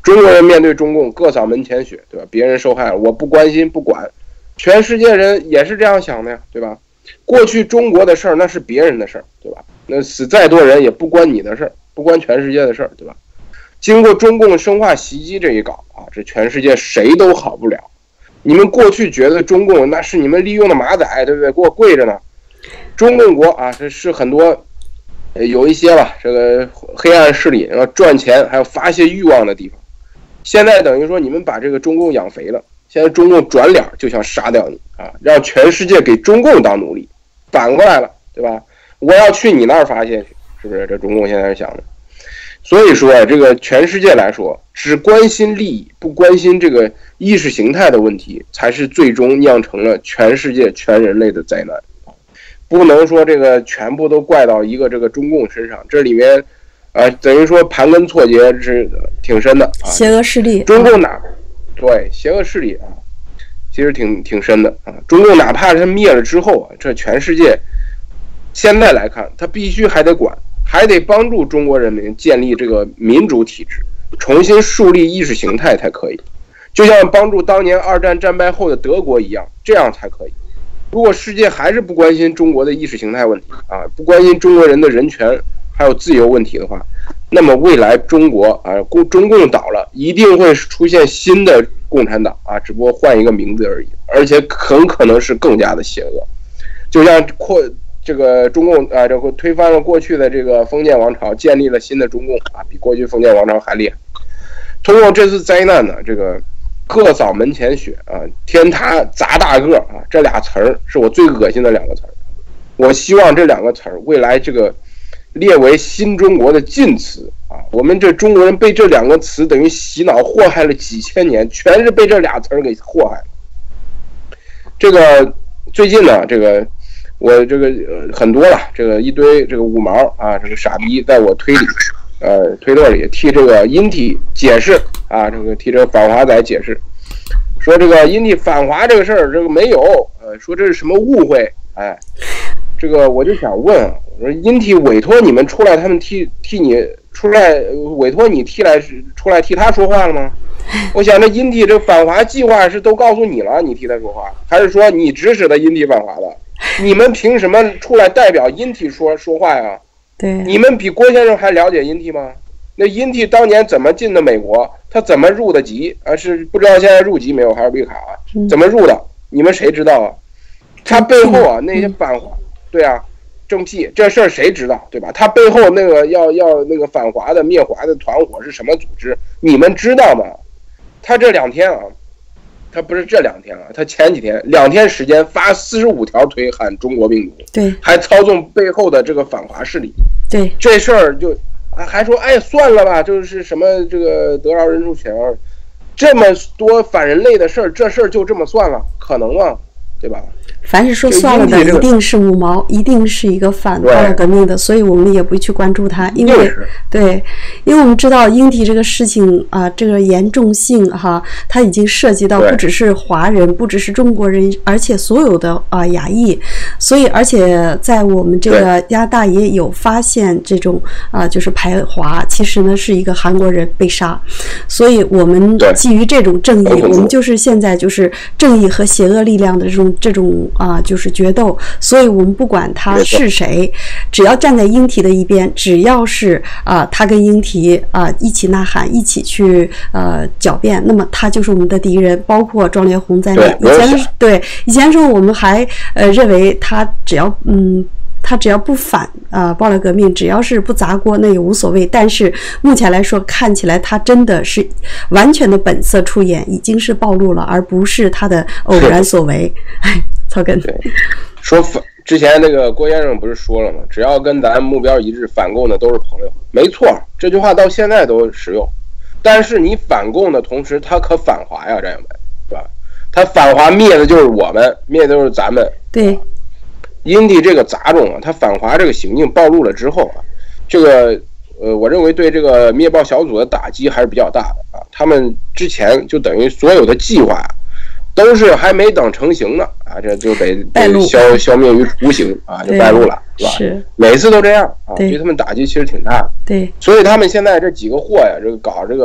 中国人面对中共各扫门前雪，对吧？别人受害了，我不关心不管，全世界人也是这样想的呀，对吧？过去中国的事儿那是别人的事儿，对吧？那死再多人也不关你的事儿，不关全世界的事儿，对吧？经过中共生化袭击这一搞啊，这全世界谁都好不了。你们过去觉得中共那是你们利用的马仔，对不对？给我跪着呢。中共国啊，这是很多有一些吧，这个黑暗势力，然后赚钱还有发泄欲望的地方。现在等于说你们把这个中共养肥了，现在中共转脸就想杀掉你啊，让全世界给中共当奴隶，反过来了，对吧？我要去你那儿发泄去，是不是？这中共现在是想的。所以说啊，这个全世界来说，只关心利益，不关心这个意识形态的问题，才是最终酿成了全世界全人类的灾难。不能说这个全部都怪到一个这个中共身上，这里面等于说盘根错节是挺深的啊。 邪恶势力， 中共对邪恶势力啊，其实挺深的啊。中共哪怕它灭了之后啊，这全世界现在来看，它必须还得管，还得帮助中国人民建立这个民主体制，重新树立意识形态才可以。就像帮助当年2战战败后的德国一样，这样才可以。如果世界还是不关心中国的意识形态问题啊，不关心中国人的人权还有自由问题的话，那么未来中国啊，中共倒了，一定会出现新的共产党啊，只不过换一个名字而已，而且很可能是更加的邪恶。就像这个中共啊，这个推翻了过去的这个封建王朝，建立了新的中共啊，比过去封建王朝还厉害。通过这次灾难呢，这个各扫门前雪啊，天塌砸大个啊，这俩词儿是我最恶心的2个词儿。我希望这2个词儿未来这个列为新中国的禁词啊。我们这中国人被这2个词等于洗脑祸害了几千年，全是被这俩词儿给祸害了。这个最近呢，这个我这个很多了，这个一堆这个五毛啊，这个傻逼在我推特里替这个阴体解释啊，这个替这个反华仔解释，说这个阴体反华这个事儿，这个没有，说这是什么误会，哎，这个我就想问啊，我说阴体委托你们出来，他们替你出来委托你出来替他说话了吗？我想这阴体这反华计划是都告诉你了，你替他说话，还是说你指使的阴体反华的？你们凭什么出来代表阴体说话呀？ 对， 你们比郭先生还了解阴体吗？那阴体当年怎么进的美国？他怎么入的籍啊？是不知道现在入籍没有，还是绿卡啊？怎么入的？你们谁知道啊？他背后啊那些反华，对啊，正屁这事儿谁知道，对吧？他背后那个要那个反华的灭华的团伙是什么组织？你们知道吗？他这2天啊，他不是这2天啊，他前几天2天时间发45条推喊中国病毒， 对， 还操纵背后的这个反华势力， 对， 这事儿就还说哎算了吧，就是什么这个得饶人处且饶人，这么多反人类的事儿，这事儿就这么算了，可能吗？对吧？ 凡是说算了的，一定是五毛，一定是一个反暴乱革命的，所以我们也不去关注它，因为对，因为我们知道英体这个事情啊，这个严重性哈，它已经涉及到不只是华人，不只是中国人，而且所有的亚裔，所以而且在我们这个加拿大也有发现这种就是排华，其实呢是一个韩国人被杀，所以我们基于这种正义，我们就是现在就是正义和邪恶力量的这种就是决斗，所以我们不管他是谁，只要站在英体的一边，只要是他跟英体一起呐喊，一起去狡辩，那么他就是我们的敌人，包括庄连红在内。以前说我们还认为他只要不反暴乱革命，只要是不砸锅那也无所谓，但是目前来说看起来他真的是完全的本色出演，已经是暴露了，而不是他的偶然所为。草根说之前那个郭先生不是说了吗？只要跟咱目标一致，反共的都是朋友。没错，这句话到现在都实用。但是你反共的同时，他可反华呀，战友们，对吧？他反华灭的就是我们，灭的就是咱们。 对。 阴地这个杂种啊，他反华这个行径暴露了之后啊，这个我认为对这个灭暴小组的打击还是比较大的啊。他们之前就等于所有的计划都是还没等成型呢啊，这就得消灭于无形啊，就败露了，是吧？是每次都这样啊，对他们打击其实挺大的。 对， 所以他们现在这几个货呀，这个搞这个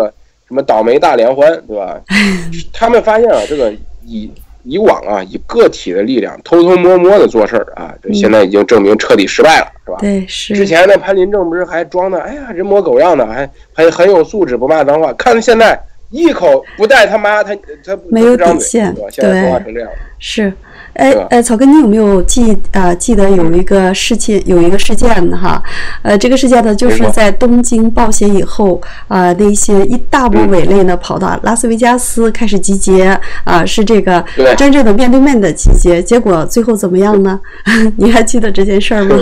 什么倒霉大联欢，对吧？他们发现啊，这个以往啊，以个体的力量偷偷摸摸的做事儿啊，这现在已经证明彻底失败了，是吧？ 对，是。 之前的潘林正不是还装的，哎呀，人模狗样的，还很有素质，不骂脏话。看现在一口不带他妈，他没有底线， 对，现在说话成这样。 是。草根，你有没有记得有一个事件哈？这个事件呢，就是在东京暴血以后那些一大波伪类呢跑到拉斯维加斯开始集结是这个真正的面对面的集结，结果最后怎么样呢？你还记得这件事儿吗？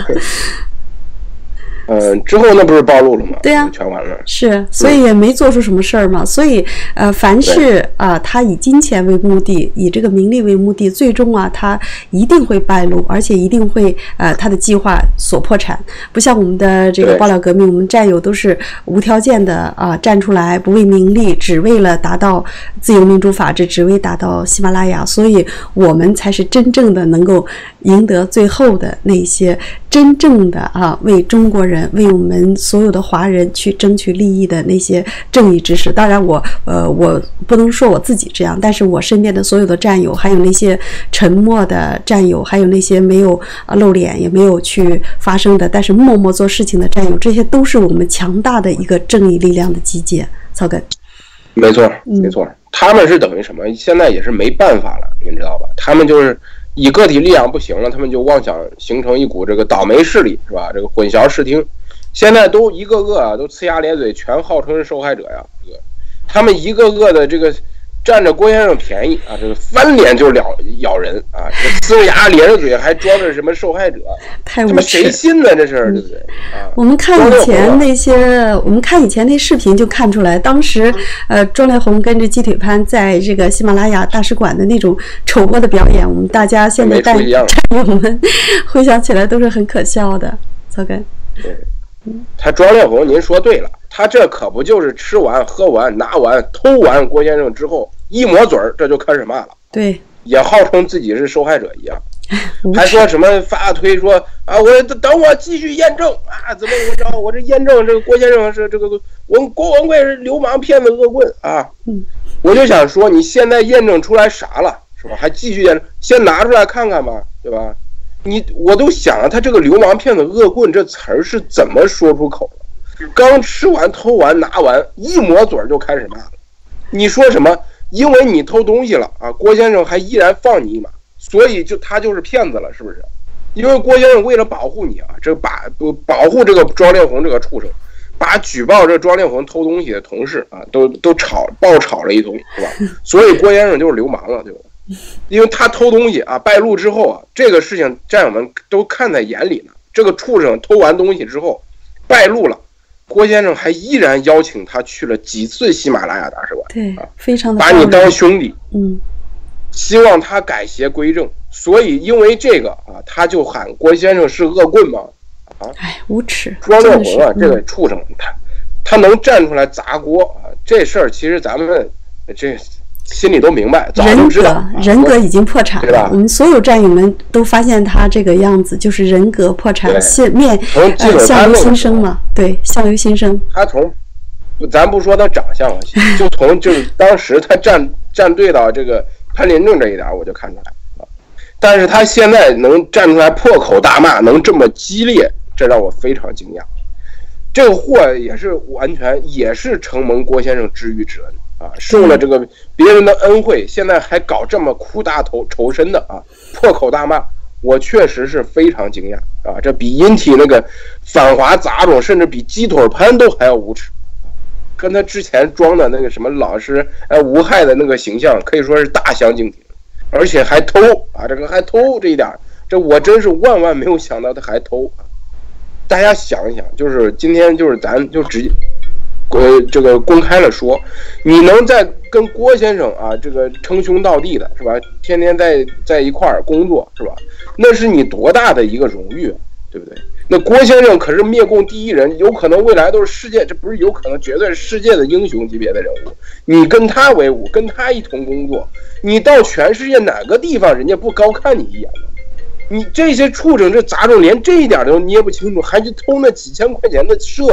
之后那不是暴露了吗？ 对呀， 全完了。 是，所以也没做出什么事儿嘛。所以凡是他以金钱为目的，以这个名利为目的，最终他一定会败露，而且一定会他的计划所破产。不像我们的这个爆料革命，我们战友都是无条件的站出来，不为名利，只为了达到自由民主法治，只为达到喜马拉雅。所以我们才是真正的能够赢得最后的那些真正的为中国人。为我们所有的华人去争取利益的那些正义之士，当然我不能说我自己这样，但是我身边的所有的战友，还有那些沉默的战友，还有那些没有露脸也没有去发声的，但是默默做事情的战友，这些都是我们强大的一个正义力量的集结。草根， 没错，没错，他们是等于什么？现在也是没办法了，你知道吧？他们就是。以个体力量不行了，他们就妄想形成一股这个倒霉势力，是吧？这个混淆视听，现在都一个个都呲牙咧嘴，全号称是受害者呀。这个他们一个个的这个占着郭先生便宜这个翻脸就咬人这呲着牙咧着嘴，还装着什么受害者， 太无耻， 谁信呢？这是对不对？ 我们看以前那视频就看出来，当时庄烈红跟着鸡腿潘在这个喜马拉雅大使馆的那种丑恶的表演，我们大家现在战友们回想起来都是很可笑的。草根， 对，他庄烈红，您说对了，他这可不就是吃完喝完拿完偷完郭先生之后一抹嘴这就开始骂了， 对， 也号称自己是受害者一样。还说什么发推说我等我继续验证怎么着？我这验证这个郭先生是这个郭文贵是流氓骗子恶棍我就想说，你现在验证出来啥了，是吧？还继续验证，先拿出来看看吧，对吧？我都想他这个流氓骗子恶棍这词儿是怎么说出口的？刚吃完偷完拿完，一抹嘴就开始骂了。你说什么？因为你偷东西了郭先生还依然放你一马。所以他就是骗子了，是不是？因为郭先生为了保护你这保护这个庄烈红这个畜生，把举报这庄烈红偷东西的同事都爆炒了一通，是吧？所以郭先生就是流氓了，对吧？因为他偷东西败露之后这个事情战友们都看在眼里呢。这个畜生偷完东西之后败露了，郭先生还依然邀请他去了几次喜马拉雅大使馆， 对，非常的把你当兄弟，希望他改邪归正，所以因为这个他就喊郭先生是恶棍吗？ 无耻！ 庄烈红这个畜生，他能站出来砸锅这事儿其实咱们这心里都明白，早就知道人格已经破产了。我们所有战友们都发现他这个样子，就是人格破产，向由心生嘛。对，相由心生。 他从咱不说他长相就从就是当时他站队到这个潘林正这一点我就看出来但是他现在能站出来破口大骂，能这么激烈，这让我非常惊讶。这个货也是完全也是承蒙郭先生知遇之恩受了这个别人的恩惠，现在还搞这么苦大仇深的破口大骂，我确实是非常惊讶这比引起那个反华杂种，甚至比鸡腿潘都还要无耻，跟他之前装的那个什么老实无害的那个形象可以说是大相径庭，而且还偷这个还偷这一点，这我真是万万没有想到他还偷大家想一想，就是今天就是咱就直接这个公开了说，你能在跟郭先生这个称兄道弟的是吧？天天在一块儿工作是吧？那是你多大的一个荣誉对不对？那郭先生可是灭共第一人，有可能未来都是世界，这不是有可能，绝对是世界的英雄级别的人物。你跟他为伍，跟他一同工作，你到全世界哪个地方人家不高看你一眼吗？你这些畜生这杂种连这一点都捏不清楚，还去偷那几千块钱的设备，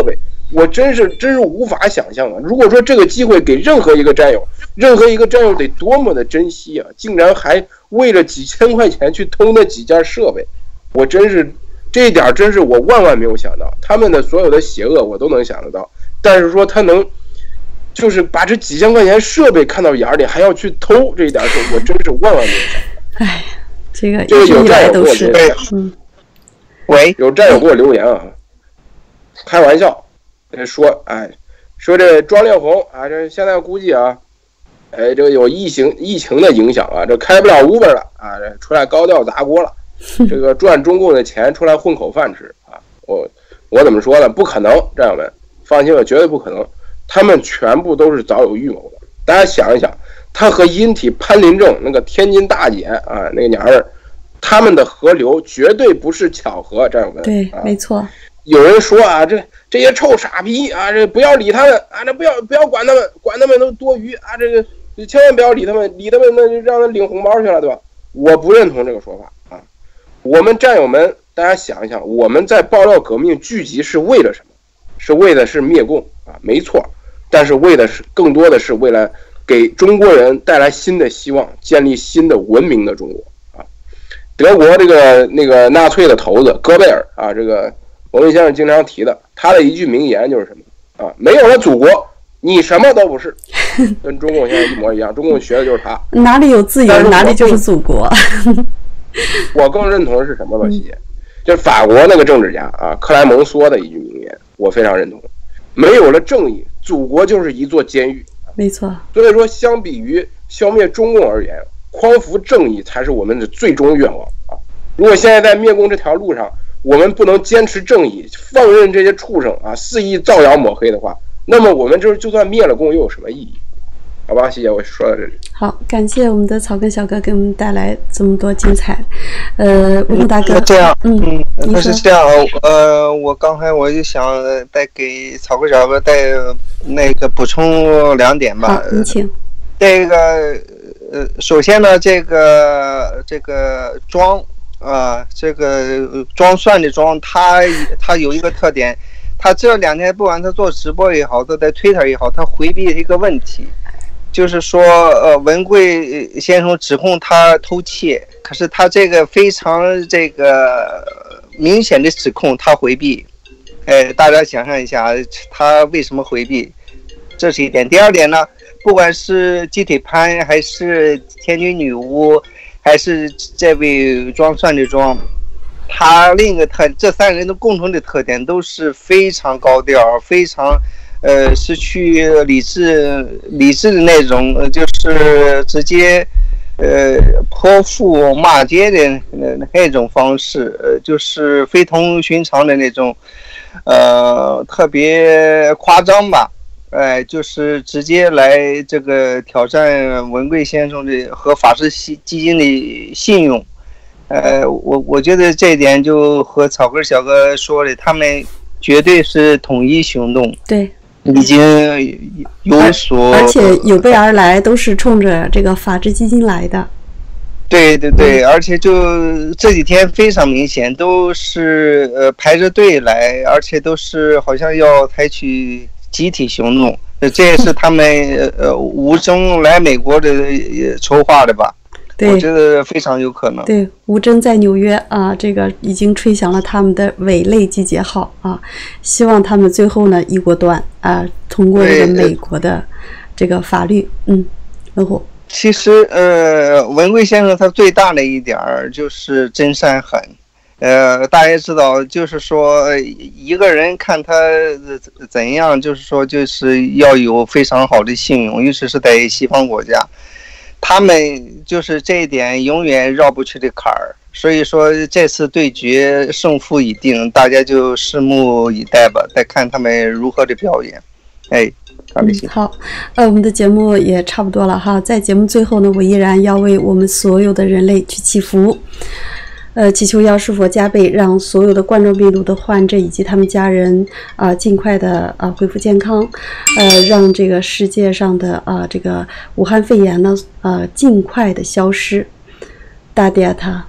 我真是无法想象啊！如果说这个机会给任何一个战友得多么的珍惜啊！竟然还为了几千块钱去偷那几件设备，我真是这一点真是我万没有想到。他们的所有的邪恶我都能想得到，但是说他能就是把这几千块钱设备看到眼里，还要去偷，这一点是我真是万没有想到。 哎，这个有战友给我留言， 喂， 有战友给我留言啊，开玩笑。说说这庄烈红啊，这现在估计啊，这个有疫情的影响啊，这开不了Uber了啊，这出来高调砸锅了，这个赚中共的钱出来混口饭吃啊！我怎么说呢？不可能，战友们放心吧，绝对不可能，他们全部都是早有预谋的。大家想一想，他和阴体潘林正那个天津大姐啊，那个娘儿，他们的合流绝对不是巧合，战友们。 对，没错。 有人说啊，这些臭傻逼啊，这不要理他们啊，这不要管他们，管他们都多余啊，这个千万不要理他们，理他们那就让他领红包去了，对吧？我不认同这个说法啊。我们战友们，大家想一想，我们在爆料革命聚集是为了什么？是为的是灭共啊，没错。但是为的是更多的是为了给中国人带来新的希望，建立新的文明的中国啊。德国那个纳粹的头子戈贝尔啊，这个王卫先生经常提的，他的一句名言就是什么啊？没有了祖国，你什么都不是，跟中共现在一模一样。中共学的就是他， 哪里有自由，哪里就是祖国。 我更认同的是什么吧，细姐？就是法国那个政治家啊，克莱蒙梭的一句名言，我非常认同。没有了正义，祖国就是一座监狱。 没错。 所以说，相比于消灭中共而言，匡扶正义才是我们的最终愿望啊！如果现在在灭共这条路上，我们不能坚持正义，放任这些畜生啊肆意造谣抹黑的话，那么我们就算灭了共又有什么意义？好吧，谢谢，我说到这里。 好，感谢我们的草根小哥给我们带来这么多精彩。吴大哥， 这样， 那是这样，我刚才我就想再给草根小哥带那个补充2点吧。 好，您请。 这个首先呢，这个庄。这个装蒜的装，他有一个特点，他这2天不管他做直播也好，他在 Twitter 也好，他回避一个问题，就是说文贵先生指控他偷窃，可是他这个非常这个明显的指控他回避，大家想象一下他为什么回避，这是一点。第2点呢，不管是鸡腿潘还是天津女巫，还是这位装蒜的装，他另一个这3个人的共同的特点都是非常高调，非常失去理智的那种，就是直接泼妇骂街的那种方式，就是非同寻常的那种，特别夸张吧。就是直接来这个挑战文贵先生的和法治基金的信用，我觉得这一点就和草根小哥说的，他们绝对是统一行动， 对， 已经有所， 而且有备而来，都是冲着这个法治基金来的。 对，而且就这几天非常明显，都是排着队来，而且都是好像要采取集体行动，这也是他们吴征来美国的筹划的吧？ 对， 我觉得非常有可能。 对，吴征在纽约啊，这个已经吹响了他们的伪类集结号啊，希望他们最后呢一锅端啊，通过这个美国的这个法律。文虎。 其实文贵先生他最大的一点就是真善狠。大家知道，就是说一个人看他怎样，就是说就是要有非常好的信用，尤其是在西方国家，他们就是这一点永远绕不去的坎儿。所以说这次对决胜负已定，大家就拭目以待吧，再看他们如何的表演。 好，我们的节目也差不多了哈，在节目最后呢，我依然要为我们所有的人类去祈福。祈求药师佛加倍，让所有的冠状病毒的患者以及他们家人尽快的恢复健康，让这个世界上的这个武汉肺炎呢尽快的消失。大爹他，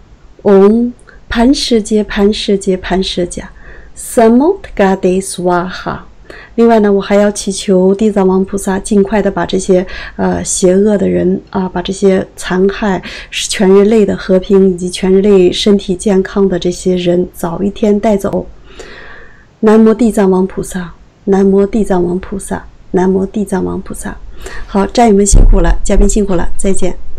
潘世界，萨摩特嘎德斯瓦哈， 另外呢，我还要祈求地藏王菩萨尽快的把这些邪恶的人啊，把这些残害全人类的和平以及全人类身体健康的这些人早一天带走。南无地藏王菩萨，南无地藏王菩萨，南无地藏王菩萨。好，战友们辛苦了，嘉宾辛苦了，再见。